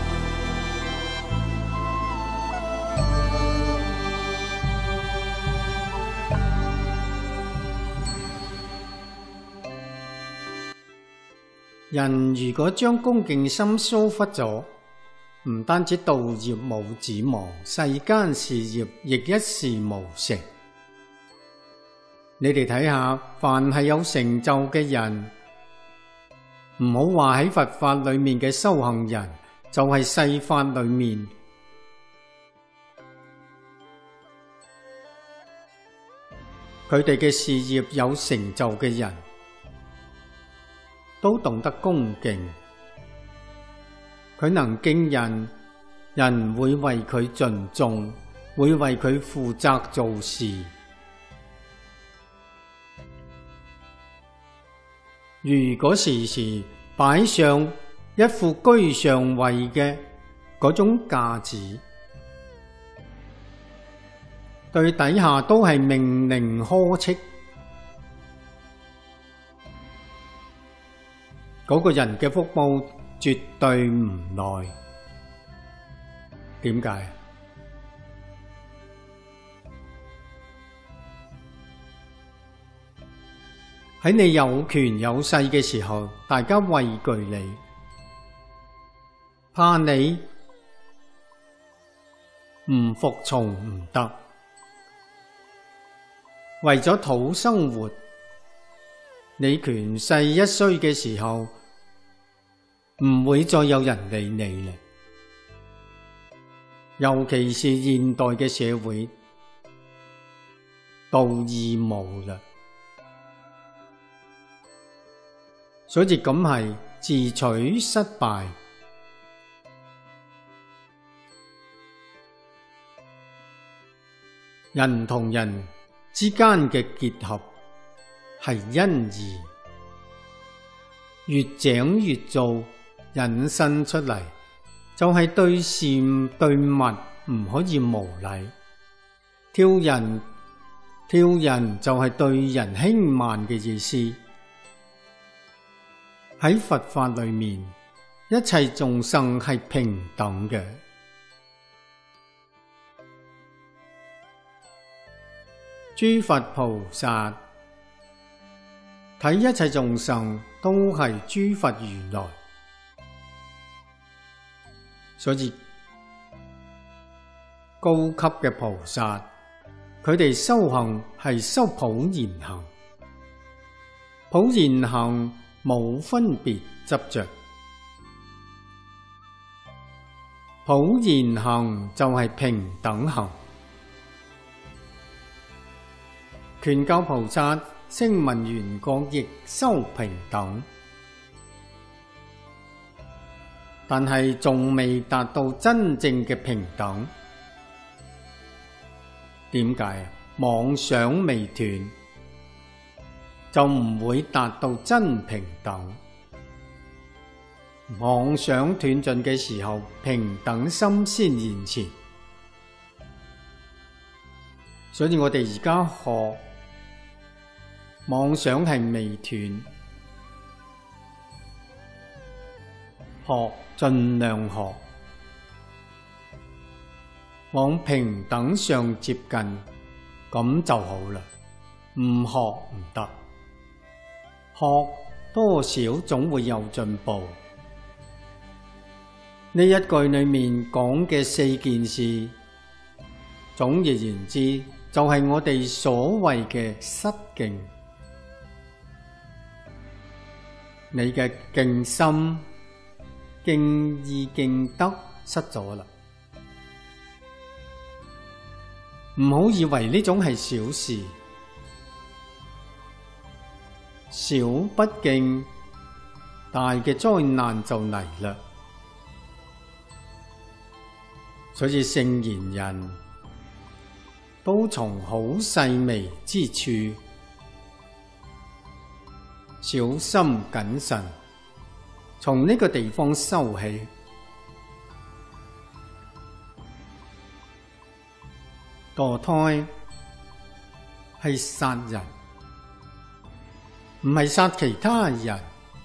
人如果將恭敬心疏忽咗，唔單止道業冇指望，世間事業亦一事無成。你哋睇下，凡係有成就嘅人，唔好話喺佛法裏面嘅修行人，就係世法裏面，佢哋嘅事業有成就嘅人，都懂得恭敬。佢能敬人，人會為佢盡忠，會為佢負責做事。如果時時擺上一副居上位嘅嗰種架子，對底下都係命令呵斥，嗰個人嘅福報絕對唔耐。點解？喺你有權有勢嘅時候，大家畏懼你，怕你唔服從唔得。為咗討生活，你權勢一衰嘅時候，唔會再有人理你啦。尤其是現代嘅社會，道義無啦。所以咁係自取失敗。人同人之間嘅結合係因義，越井越造引申出嚟，就係對事對物唔可以無禮。挑人挑人就係對人輕慢嘅意思。喺佛法裏面，一切眾生係平等嘅。諸佛菩薩睇一切眾生都係諸佛如來，所以高級嘅菩薩，佢哋修行係修普賢行。普賢行冇分別執着，普賢行就係平等行。權教菩薩聲聞緣覺亦修平等，但係仲未達到真正嘅平等。點解啊？妄想未斷，就唔會達到真平等。妄想斷盡嘅時候，平等心先現前。所以我哋而家學妄想係未斷，學盡量學， 往平等上接近，咁就好啦。唔學唔得，學多少總會有進步。呢一句裏面講嘅四件事，總而言之，就係我哋所謂嘅失敬。你嘅敬心、敬意、敬德失咗啦。唔好以為呢種係小事，小不敬，大嘅災難就嚟啦。所以聖賢人都從好細微之處小心謹慎，從呢個地方修起。墮胎係殺人，唔係殺其他人，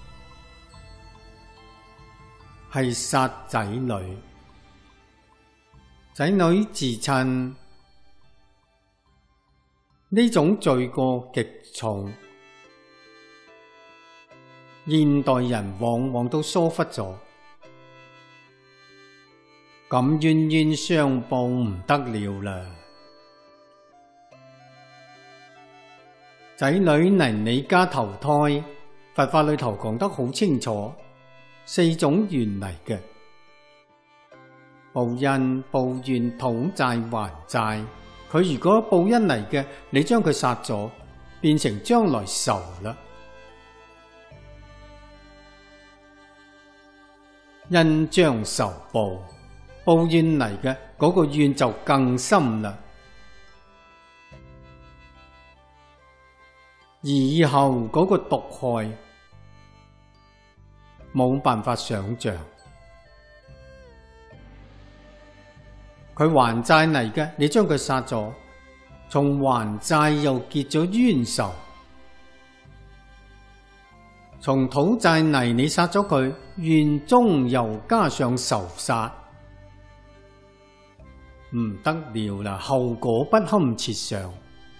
係殺仔女。仔女自親呢種罪過極重，現代人往往都疏忽咗，咁冤冤相報唔得了啦。仔女嚟你家投胎，佛法裏頭講得好清楚，四種緣嚟嘅。報恩、報怨、討債、還債。佢如果報恩嚟嘅，你將佢殺咗，變成將來仇啦。恩將仇報，報怨嚟嘅，嗰個怨就更深啦。而以後嗰個毒害，冇辦法想象。佢還債嚟嘅，你將佢殺咗，從還債又結咗冤仇；從討債嚟，你殺咗佢，怨中又加上仇殺，唔得了啦！後果不堪設想，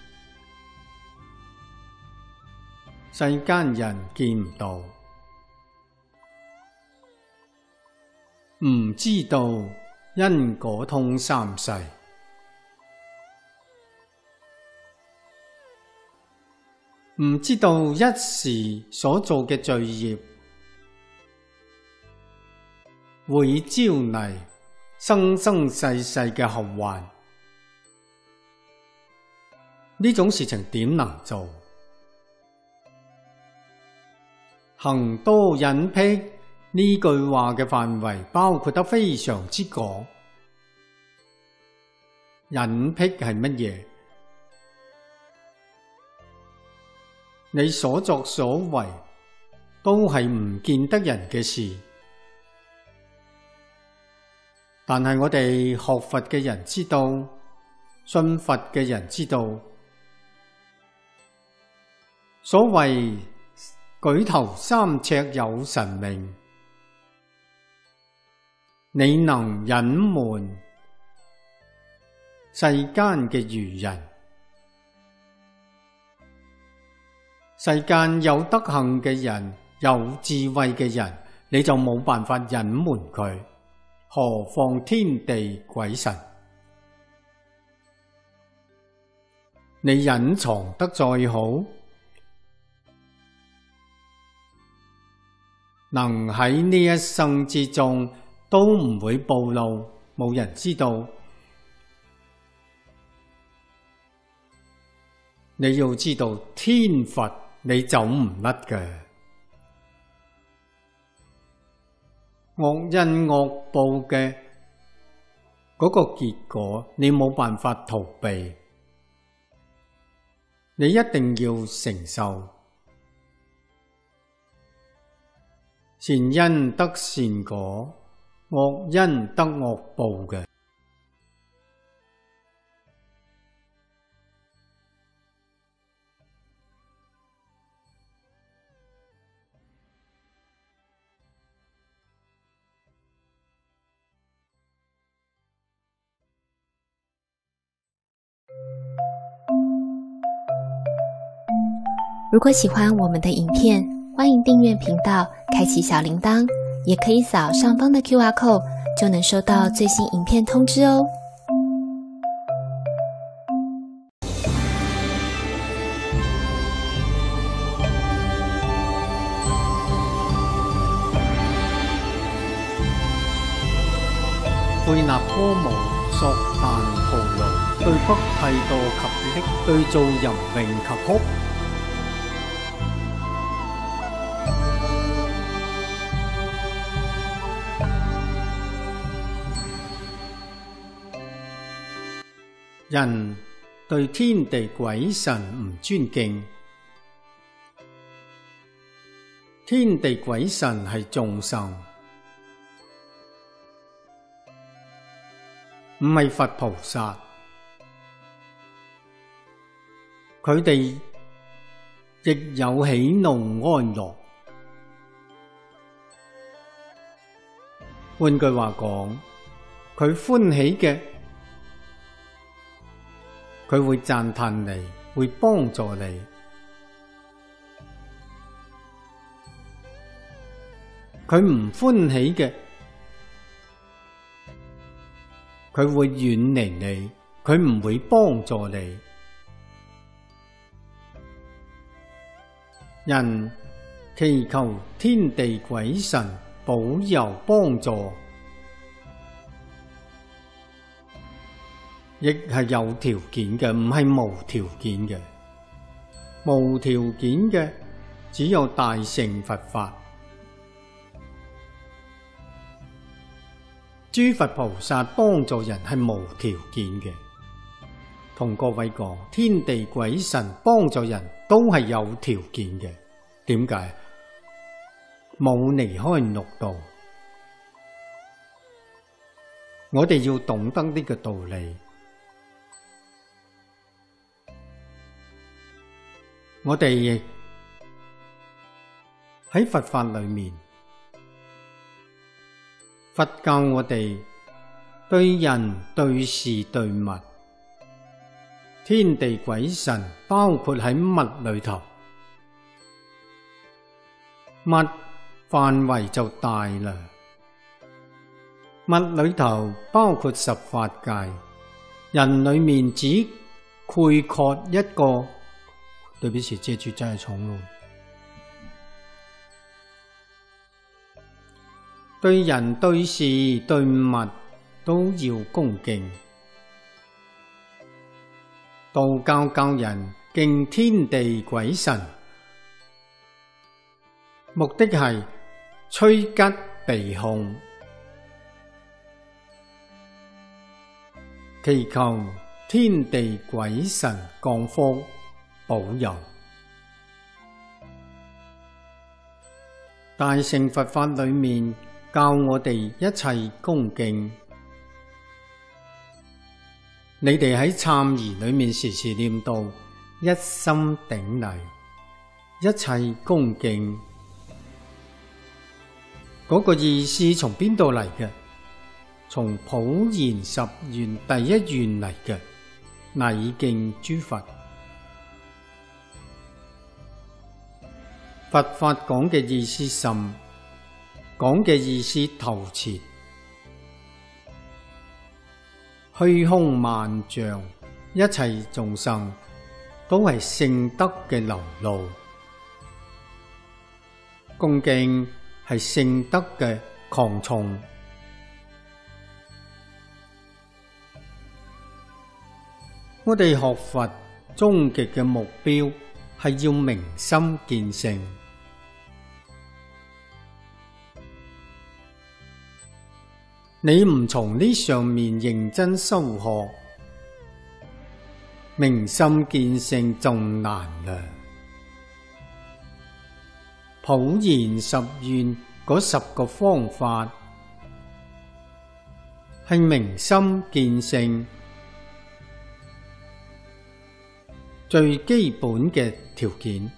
世間人見唔到，唔知道。因果通三世，唔知道一時所做嘅罪業會招嚟生生世世嘅後患。呢種事情點能做？行多隱僻。呢句話嘅範圍包括得非常之廣。隱僻係乜嘢？你所作所為都係唔見得人嘅事，但係我哋學佛嘅人知道，信佛嘅人知道，所謂舉頭三尺有神明。你能隱瞞世間嘅愚人，世間有德行嘅人，有智慧嘅人，你就冇辦法隱瞞佢，何況天地鬼神？你隱藏得再好，能喺呢一生之中都唔會暴露，冇人知道。你要知道，天罰你走唔甩嘅，惡因惡報嘅嗰個結果，你冇辦法逃避，你一定要承受。善因得善果，惡因得惡報嘅。 如果喜欢我们的影片，欢迎订阅频道，开启小铃铛，也可以扫上方的 Q R code， 就能收到最新影片通知哦。 貝納哥姆索但圖盧對北剃墮及溺對造淫詠及哭。人對天地鬼神唔尊敬，天地鬼神係眾生，唔係佛菩薩，佢哋亦有喜怒哀樂。換句話講，佢歡喜嘅，佢會讚歎你，會幫助你；佢唔歡喜嘅，佢會遠離你，佢唔會幫助你。人祈求天地鬼神保佑幫助，亦係有條件嘅，唔係無條件嘅。無條件嘅只有大乘佛法。諸佛菩薩幫助人係無條件嘅，同各位講，天地鬼神幫助人都係有條件嘅。點解？冇離開六道。我哋要懂得呢個道理。我哋喺佛法裏面，佛教我哋對人對事對物，天地鬼神包括喺物裏頭，物範圍就大啦。物裏頭包括十法界，人裏面只概括一個，對不起，這句真係重咯。對人對事對物都要恭敬。道教教人敬天地鬼神，目的係趨吉避凶，祈求天地鬼神降福保佑。大乘佛法裏面教我哋一切恭敬。你哋喺懺儀裏面時時念到一心頂禮，一切恭敬。嗰個意思從邊度嚟嘅？從普賢十願第一願嚟嘅，禮敬諸佛。佛法講嘅意思深，講嘅意思透徹。虛空萬象，一切眾生都係聖德嘅流露，恭敬係聖德嘅擴充。我哋學佛終極嘅目標係要明心見性。你唔從呢上面認真修學，明心見性仲難啦。普賢十願嗰十個方法係明心見性最基本嘅條件。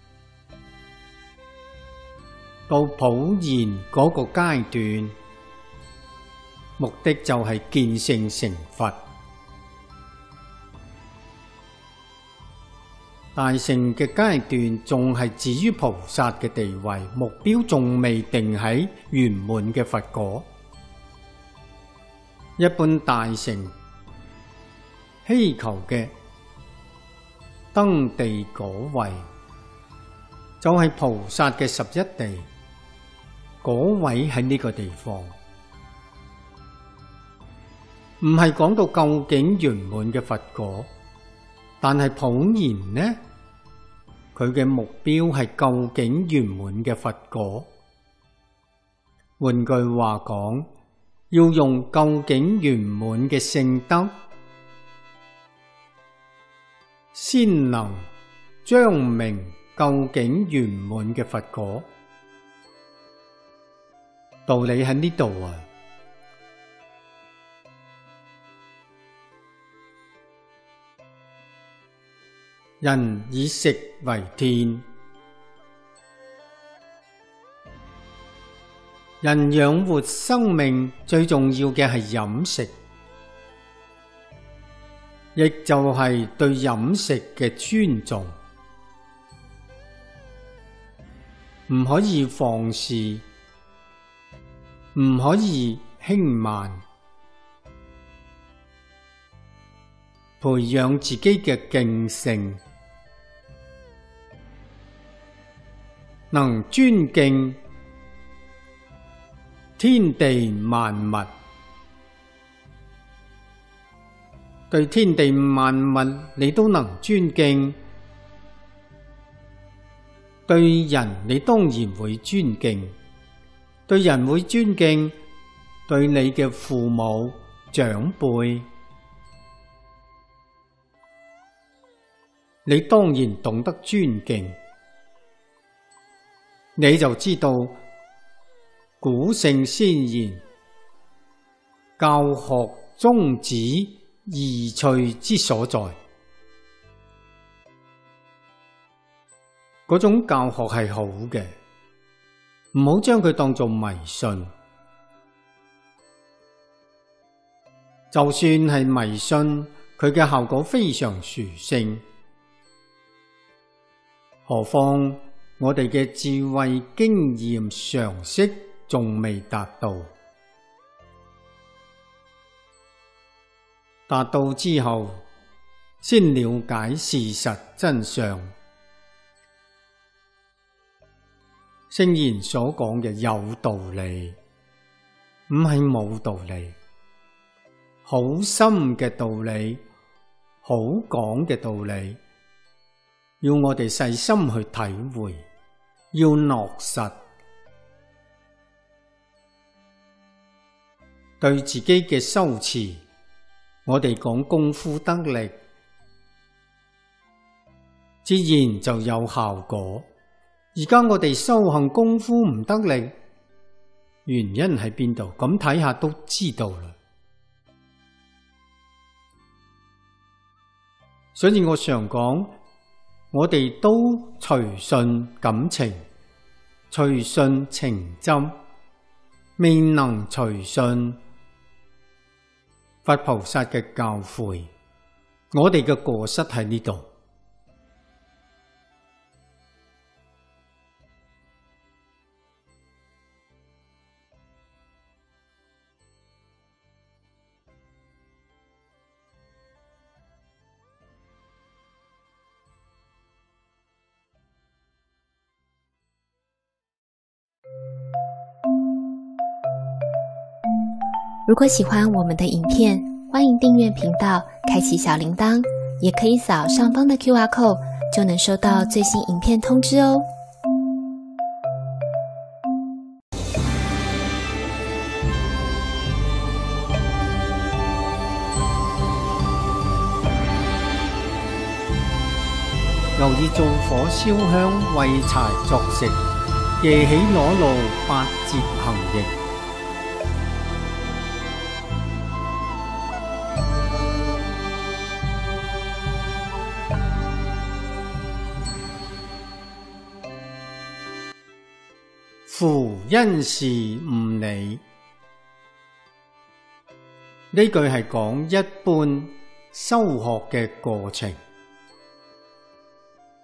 到普賢嗰個階段，目的就係見性成佛。 大乘嘅階段仲係止於菩薩嘅地位，目標仲未定喺圓滿嘅佛果。一般大乘希求嘅登地果位，就係菩薩嘅十一地，果位喺呢個地方。唔係講到究竟圓滿嘅佛果，但係普然呢，佢嘅目標係究竟圓滿嘅佛果。換句話講，要用究竟圓滿嘅聖德，先能彰明究竟圓滿嘅佛果。道理喺呢度啊！人以食為天，人養活生命最重要嘅係飲食，亦就係對飲食嘅尊重，唔可以放肆，唔可以輕慢，培養自己嘅敬性，能尊敬天地萬物，對天地萬物你都能尊敬，對人你當然會尊敬，對人會尊敬，對你嘅父母長輩，你當然懂得尊敬。你就知道古聖先言教學宗旨義趣之所在。嗰種教學係好嘅，唔好將佢當作迷信。就算係迷信，佢嘅效果非常殊勝。何況我哋嘅智慧、經驗、常識仲未達到，達到之後先了解事實真相。聖賢所講嘅有道理，唔係冇道理，好深嘅道理，好講嘅道理，要我哋細心去體會，要落實，對自己嘅修持，我哋講功夫得力，自然就有效果。而家我哋修行功夫唔得力，原因喺邊度？咁睇下都知道啦。所以我常講，我哋都隨順感情，隨順情針，未能隨順佛菩薩嘅教誨，我哋嘅過失喺呢度。 如果喜欢我们的影片，欢迎订阅频道，开启小铃铛，也可以扫上方的 Q R code， 就能收到最新影片通知哦。 又以灶火燒香，為柴作食，夜起裸露，八節行役。夫因事悟理，呢句係講一般修學嘅過程。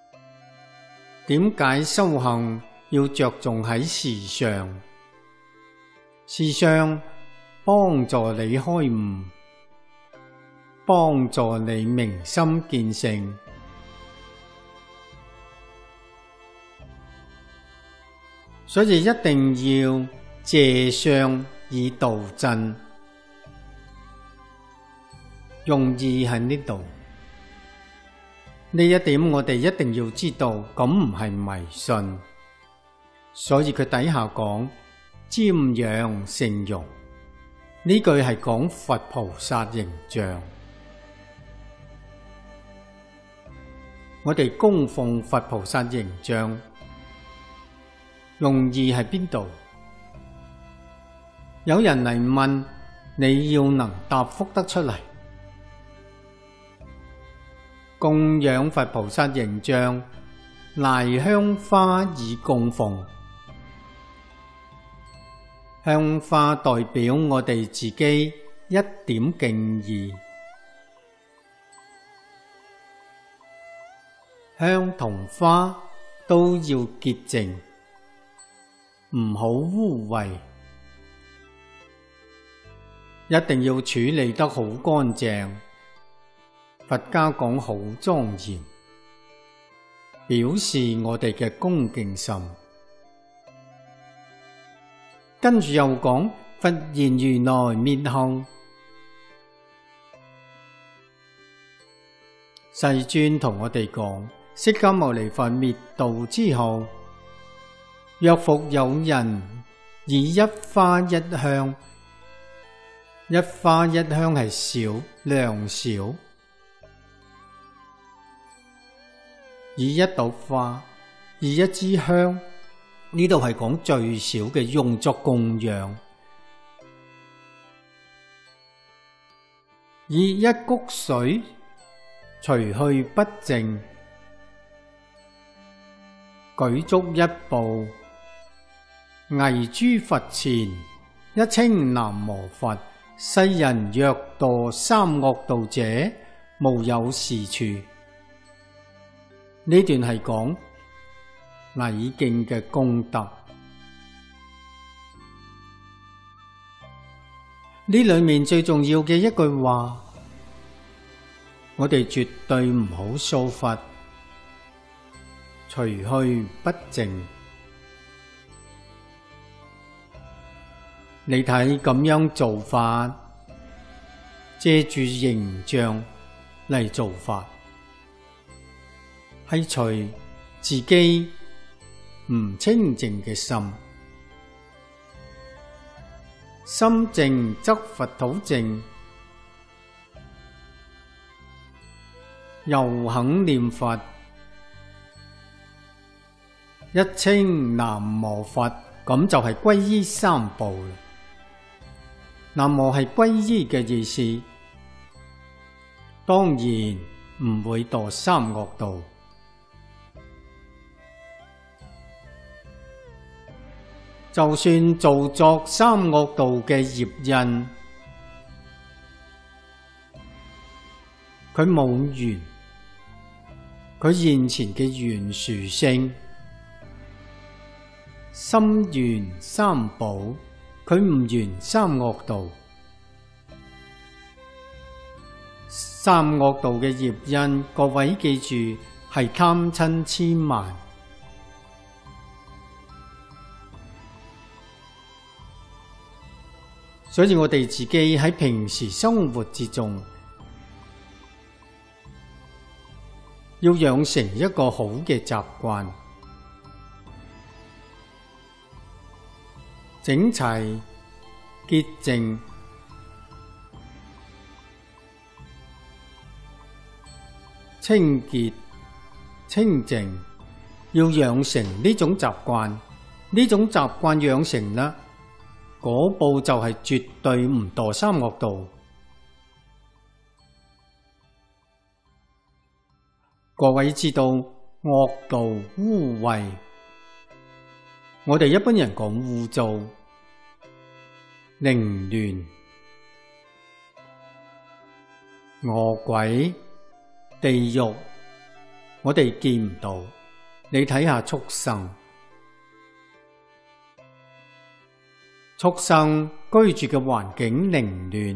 點解修行要着重喺事上？事上幫助你開悟，幫助你明心見性。所以一定要借相以度真，用意喺呢度。呢一點我哋一定要知道，咁唔係迷信。所以佢底下講瞻仰聖容，呢句係講佛菩薩形象。我哋供奉佛菩薩形象，用意喺邊度？有人嚟問，你要能答覆得出嚟。供養佛菩薩形象，賴香花以供奉。香花代表我哋自己一點敬意。香同花都要潔淨，唔好污穢，一定要處理得好乾淨。佛家講好莊嚴，表示我哋嘅恭敬心。跟住又講佛言如來滅後，世尊同我哋講，釋迦牟尼佛滅度之後，若復有人以一花一香，一花一香係少，量少，以一朵花，以一支香，呢度係講最少嘅，用作供養。以一穀水，除去不淨，舉足一步，危諸佛前，一稱南無佛。世人若墮三惡道者，無有是處。呢段係講禮敬嘅功德。呢裏面最重要嘅一句話，我哋絕對唔好掃佛，除去不淨。你睇咁樣做法，借住形象嚟做法，係除自己唔清淨嘅心。心淨則佛土淨，又肯念佛，一稱南無佛，咁就係皈依三寶啦。南無係皈依嘅意思，當然唔會墮三惡道。就算做作三惡道嘅業因，佢冇緣，佢現前嘅緣殊性，心緣三寶，佢唔緣三惡道。三惡道嘅業因，各位記住係貪嗔癡慢。所以我哋自己喺平時生活之中，要養成一個好嘅習慣，整齊、潔淨、清潔、清淨，要養成呢種習慣。呢種習慣養成啦，嗰步就係絕對唔墮三惡道。各位知道惡道污穢，我哋一般人講污糟、凌亂、餓鬼、地獄，我哋見唔到， 你睇下畜生，畜生居住嘅環境凌亂，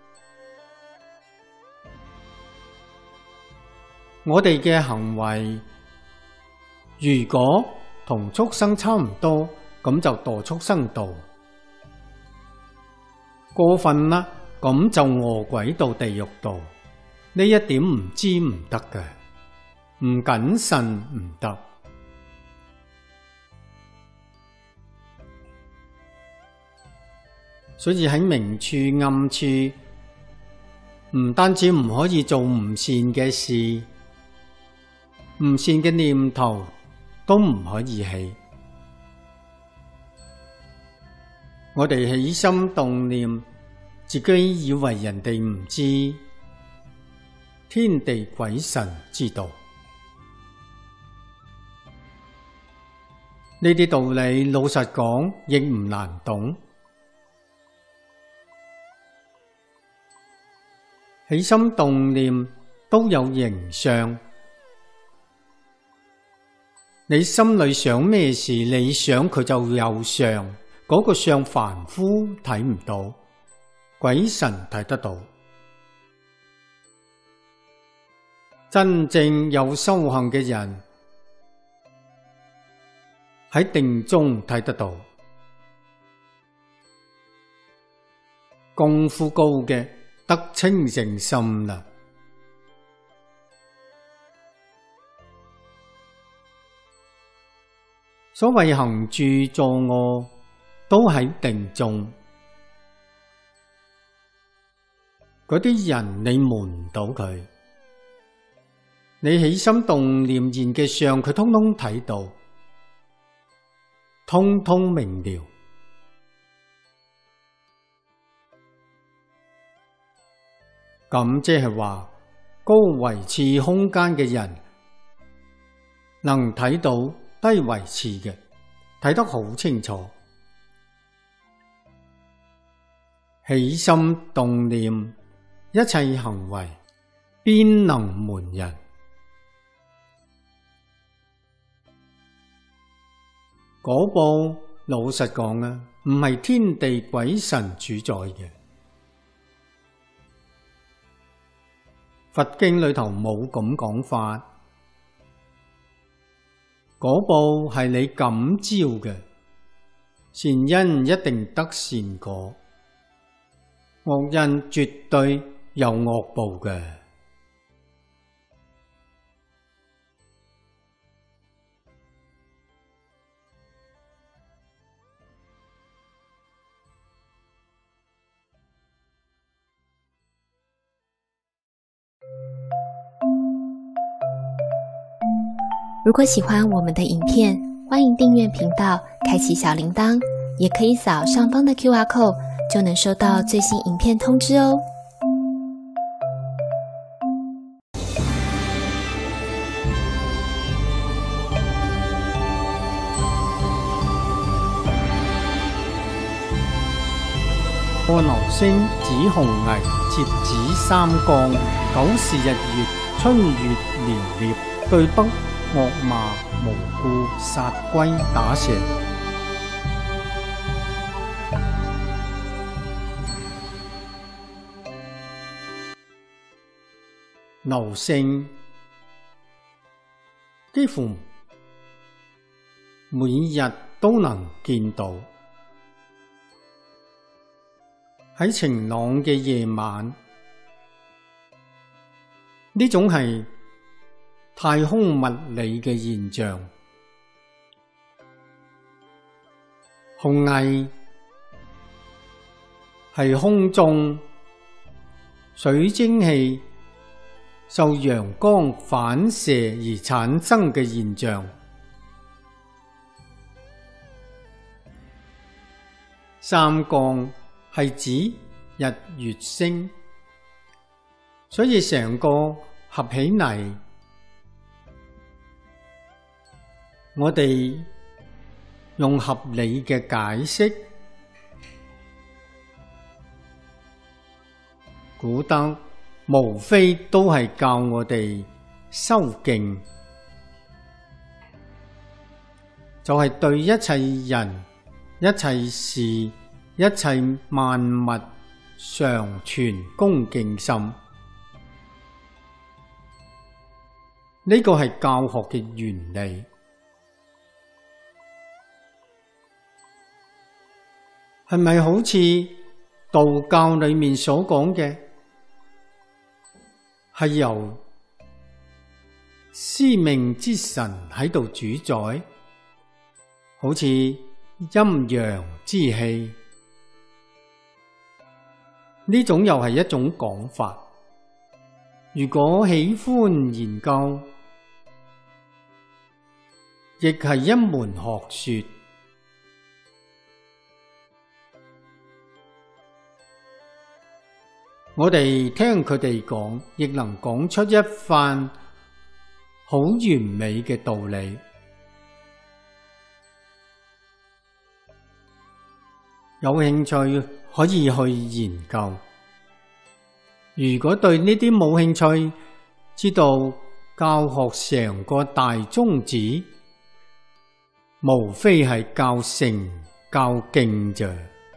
我哋嘅行為如果同畜生差唔多，咁就墮畜生道；過分啦，咁就餓鬼到地獄道。呢一點唔知唔得嘅，唔謹慎唔得。所以喺明處暗處，唔單止唔可以做唔善嘅事，唔善嘅念頭都唔可以起。我哋起心動念，自己以為人哋唔知，天地鬼神知道。呢啲道理老實講亦唔難懂。起心動念都有形相，你心裏想咩事，你想佢就有相，嗰個相凡夫睇唔到，鬼神睇得到。真正有修行嘅人喺定中睇得到，功夫高嘅得清淨心啦。所謂行住坐臥都喺定中，嗰啲人你瞞唔到佢，你起心動念現嘅相，佢通通睇到，通通明了。咁即係話，高維次空間嘅人能睇到低維次嘅，睇得好清楚。起心動念，一切行為，邊能瞞人？嗰部老實講啊，唔係天地鬼神主宰嘅。佛經裏頭冇咁講法，嗰部係你感召嘅，善因一定得善果，惡因絕對有惡報嘅。 如果喜歡我們的影片，歡迎訂閱頻道，開啟小鈴鐺，也可以掃上方的 Q R code， 就能收到最新影片通知哦。 破流星指紅危，切指三江。九是日月，春月連獵，對北惡罵，無故殺龜打蛇。流星幾乎每日都能見到，喺晴朗嘅夜晚，呢種係太空物理嘅現象。紅危係空中水蒸氣受陽光反射而產生嘅現象。三降係指日月星，所以成個合起嚟，我哋用合理嘅解釋，古德無非都係教我哋修徑， 就係對一切人、一切事、一切萬物常存恭敬心。呢個係教學嘅原理。係咪好似道教裏面所講嘅，係由司命之神喺度主宰，好似陰陽之氣？呢種又係一種講法。如果喜歡研究，亦係一門學說。我哋聽佢哋講，亦能講出一番好完美嘅道理。有興趣可以去研究。如果對呢啲冇興趣，知道教學成個大宗旨，無非係教誠教敬啫。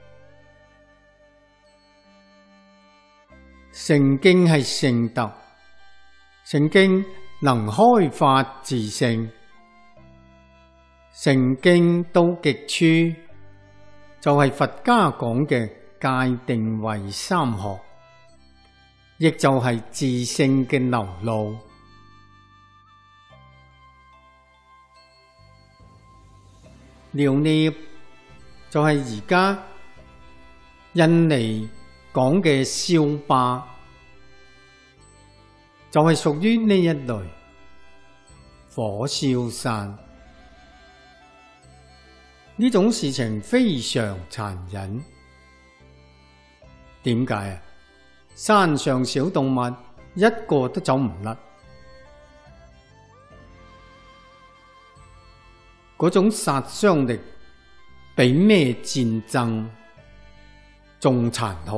聖經係聖德，聖經能開發自性，聖經到極處就係佛家講嘅界定為三學，亦就係自性嘅流露。尿捏就係而家印尼講嘅燒霸，就係屬於呢一類火燒山。呢種事情非常殘忍。點解啊？山上小動物一個都走唔甩，嗰種殺傷力比咩戰爭仲殘酷。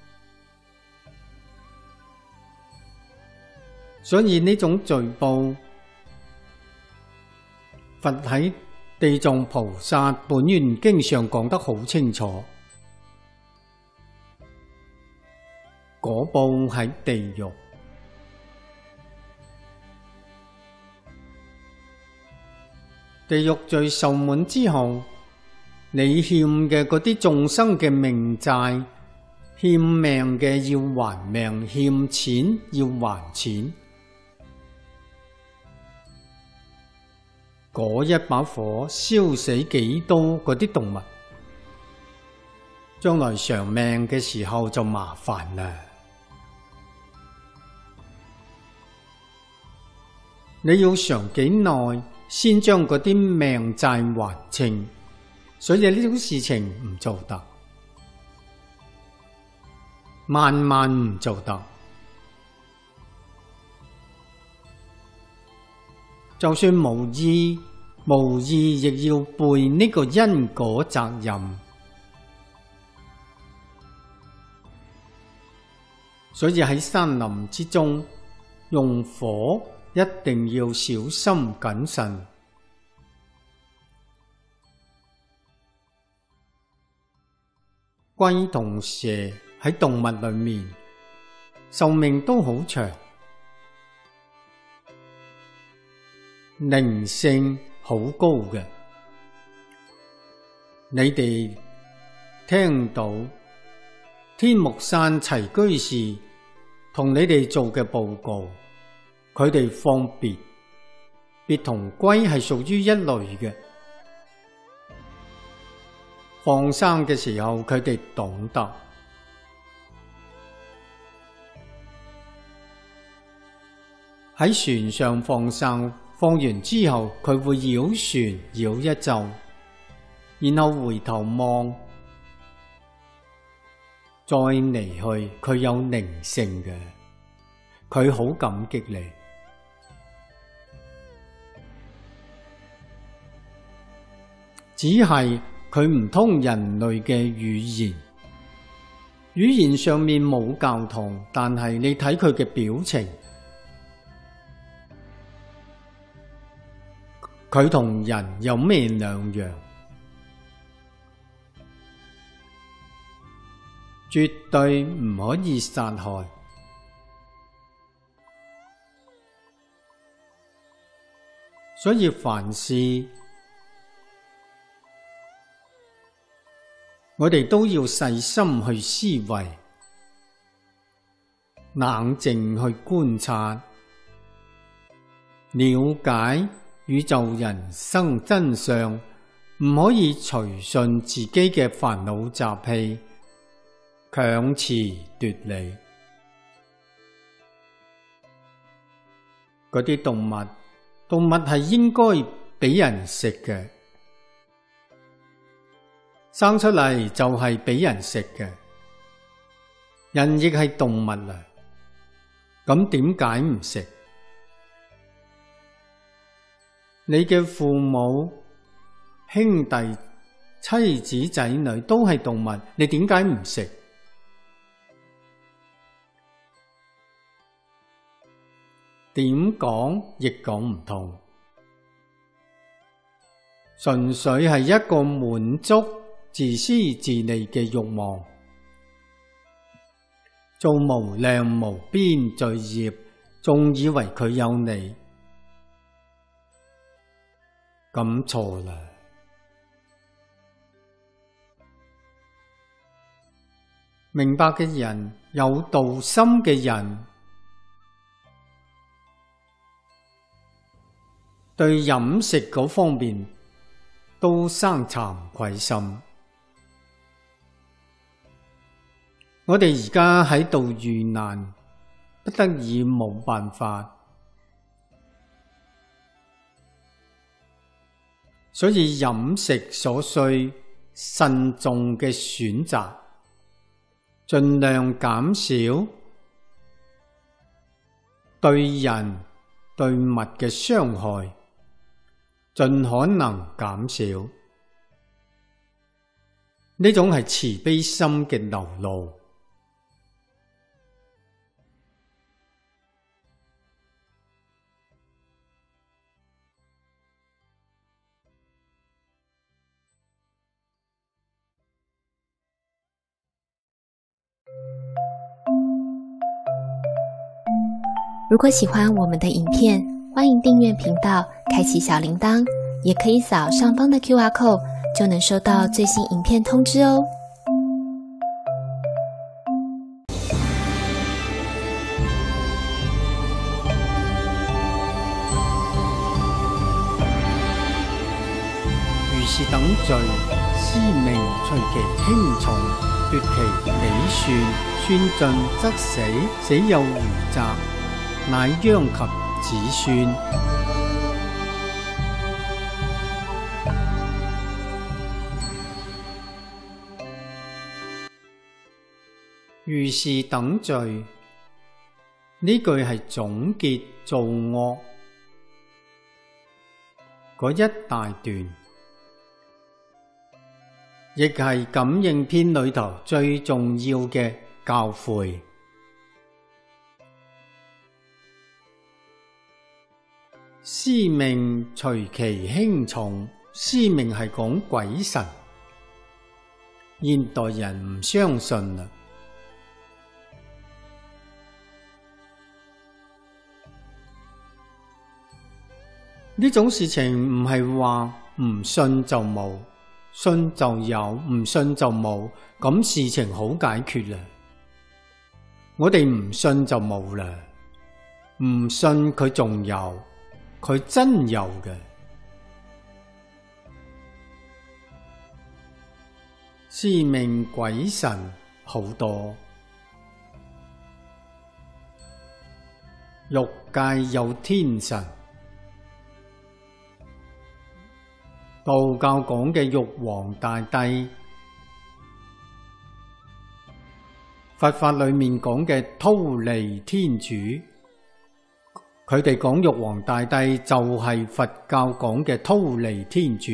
所以呢種罪報，佛喺地藏菩薩本願經上講得好清楚，果報喺地獄。地獄罪受滿之後，你欠嘅嗰啲眾生嘅命債，欠命嘅要還命，欠錢要還錢。嗰一把火燒死幾多嗰啲動物，將來償命嘅時候就麻煩啦。你要償幾耐先將嗰啲命債還清？所以呢種事情唔做得，萬萬唔做得。就算無意無意，亦要背呢個因果責任。所以喺山林之中用火，一定要小心謹慎。龜同蛇喺動物裏面壽命都好長，靈性好高嘅。你哋聽到天目山齊居士同你哋做嘅報告，佢哋放別，別同龜係屬於一類嘅。放生嘅時候，佢哋懂得。喺船上放生，放完之後佢會繞船繞一周，然後回頭望，再離去。佢有靈性嘅，佢好感激你。只係佢唔通人類嘅語言，語言上面冇教同，但係你睇佢嘅表情， 佢同人有咩兩樣？絕對唔可以殺害。所以凡事我哋都要細心去思維，冷靜去觀察，了解宇宙人生真相，唔可以隨順自己嘅煩惱習氣，強詞奪理。嗰啲動物，動物係應該俾人食嘅，生出嚟就係俾人食嘅。人亦係動物啊，咁點解唔食？你嘅父母、兄弟、妻子、仔女都係動物，你點解唔食？點講亦講唔通，純粹係一個滿足自私自利嘅慾望，做無量無邊罪業，仲以為佢有你，咁錯啦！明白嘅人，有道心嘅人，對飲食嗰方面都生慚愧心。我哋而家喺度遇難，不得已冇辦法，所以飲食所需慎重嘅選擇，盡量減少對人對物嘅傷害，盡可能減少。呢種係慈悲心嘅流露。 如果喜欢我们的影片，欢迎订阅频道，开启小铃铛，也可以扫上方的 Q R code， 就能收到最新影片通知哦。 如是等罪，斯命隨其輕重，奪其理算，算盡則死，死有餘責，乃殃及子孫。如是等罪，呢句係總結造惡嗰一大段，亦係感應篇裏頭最重要嘅教誨。司命隨其輕重，司命係講鬼神，現代人唔相信啦。呢種事情唔係話唔信就冇，信就有，唔信就冇，咁事情好解決啦。我哋唔信就冇啦，唔信佢仲有，佢真有嘅。司命鬼神好多，欲界有天神，道教講嘅玉皇大帝，佛法裏面講嘅忉利天主，佢哋講玉皇大帝就係佛教講嘅忉利天主。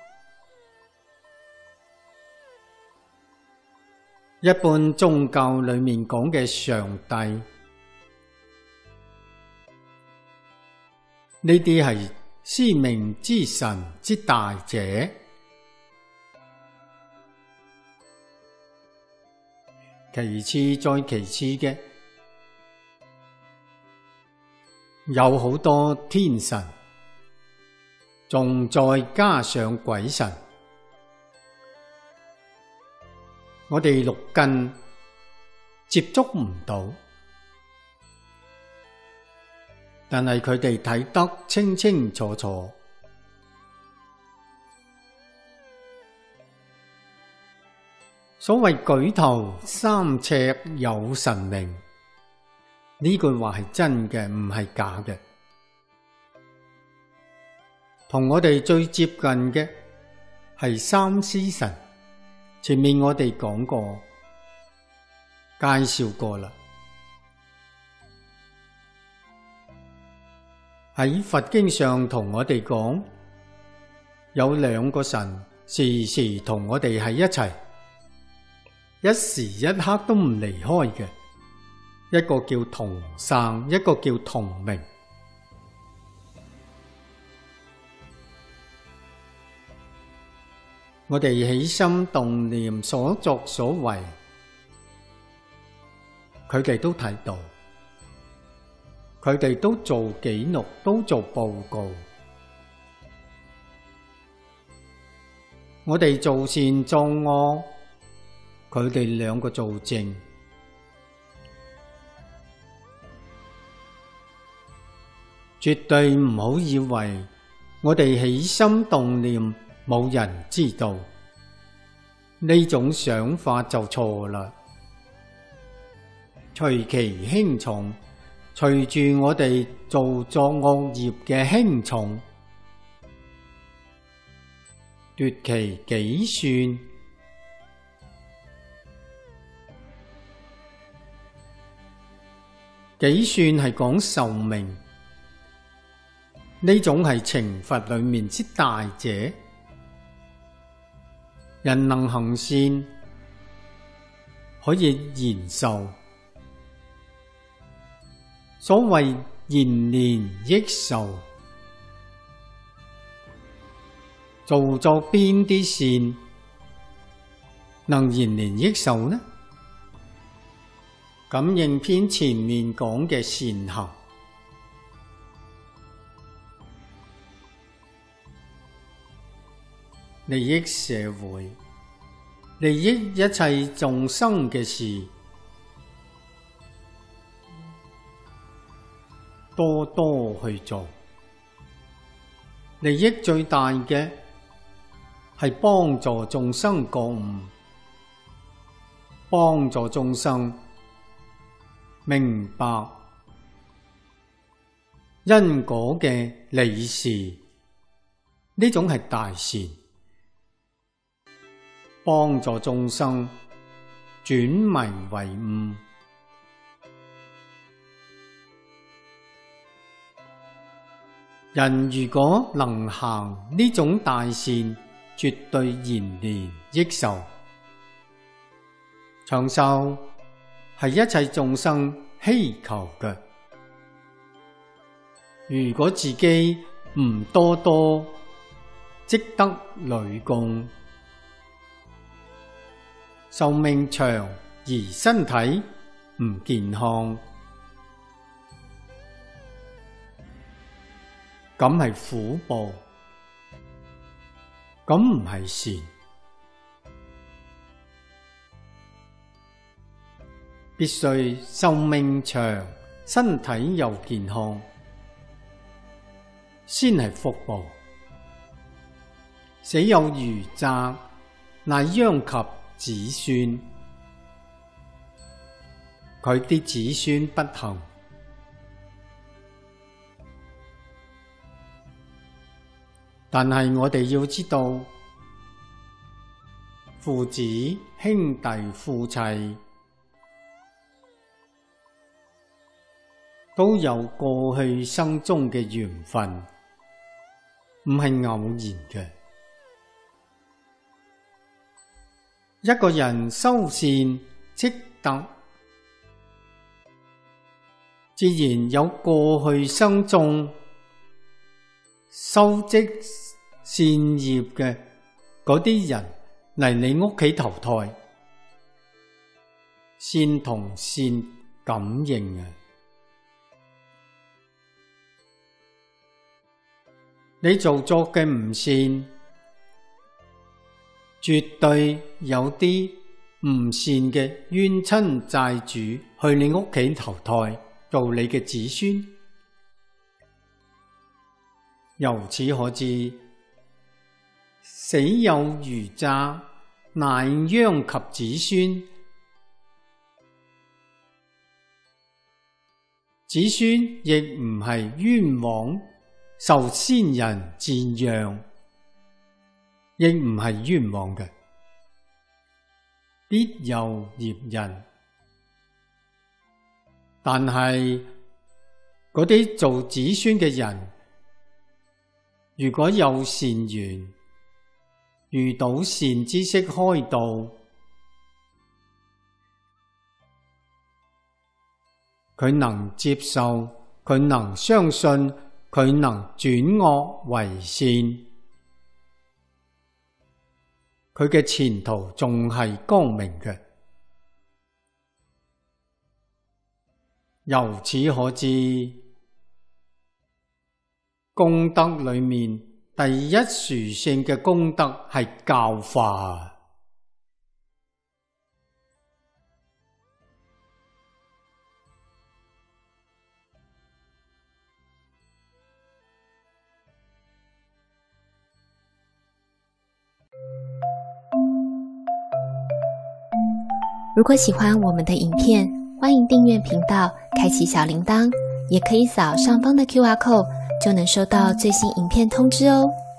一般宗教裏面講嘅上帝，呢啲係司命之神之大者。其次再其次嘅，有好多天神，仲再加上鬼神。我哋六根接觸唔到，但係佢哋睇得清清楚楚。所謂舉頭三尺有神明，呢句話係真嘅，唔係假嘅。同我哋最接近嘅係三司神，前面我哋講過，介紹過啦。喺佛經上同我哋講，有兩個神時時同我哋喺一齊，一時一刻都唔離開嘅，一個叫同生，一個叫同名。我哋起心動念，所作所為，佢哋都睇到，佢哋都做記錄，都做報告。我哋做善做惡，佢哋兩個做證。絕對唔好以為我哋起心動念冇人知道，呢種想法就錯啦。隨其輕重，隨住我哋做作惡業嘅輕重，奪其幾算。幾算係講壽命，呢種係懲罰裏面之大者。人能行善，可以延壽。所謂延年益壽，做咗邊啲善能延年益壽呢？感應篇前面講嘅善行，利益社會，利益一切眾生嘅事，多多去做。利益最大嘅係幫助眾生覺悟，幫助眾生明白因果嘅理事，呢種係大善。幫助眾生轉迷為悟，人如果能行呢種大善，絕對延年益壽。長壽係一切眾生希求嘅。如果自己唔多多積德累功，壽命長而身體唔健康，咁係苦報，咁唔係善。必須壽命長，身體又健康，先係福報。死有餘責，乃殃及子孫，佢啲子孫不幸，但係我哋要知道，父子、兄弟、夫妻都有過去生中嘅緣分，唔係偶然嘅。一個人修善積德，自然有過去生中修積善業嘅嗰啲人嚟你屋企投胎，善同善感應啊！你做作嘅唔善，絕對有啲唔善嘅冤親債主去你屋企投胎做你嘅子孫。由此可知，死有餘債，乃殃及子孫。子孫亦唔係冤枉，受先人瞻仰，亦唔係冤枉嘅，必有業因。但係嗰啲做子孫嘅人，如果有善緣，遇到善知識開導，佢能接受，佢能相信，佢能轉惡為善，佢嘅前途仲係光明嘅。由此可知，功德裏面第一殊勝嘅功德係教化。 如果喜欢我们的影片，欢迎订阅频道，开启小铃铛，也可以扫上方的 Q R code，就能收到最新影片通知哦。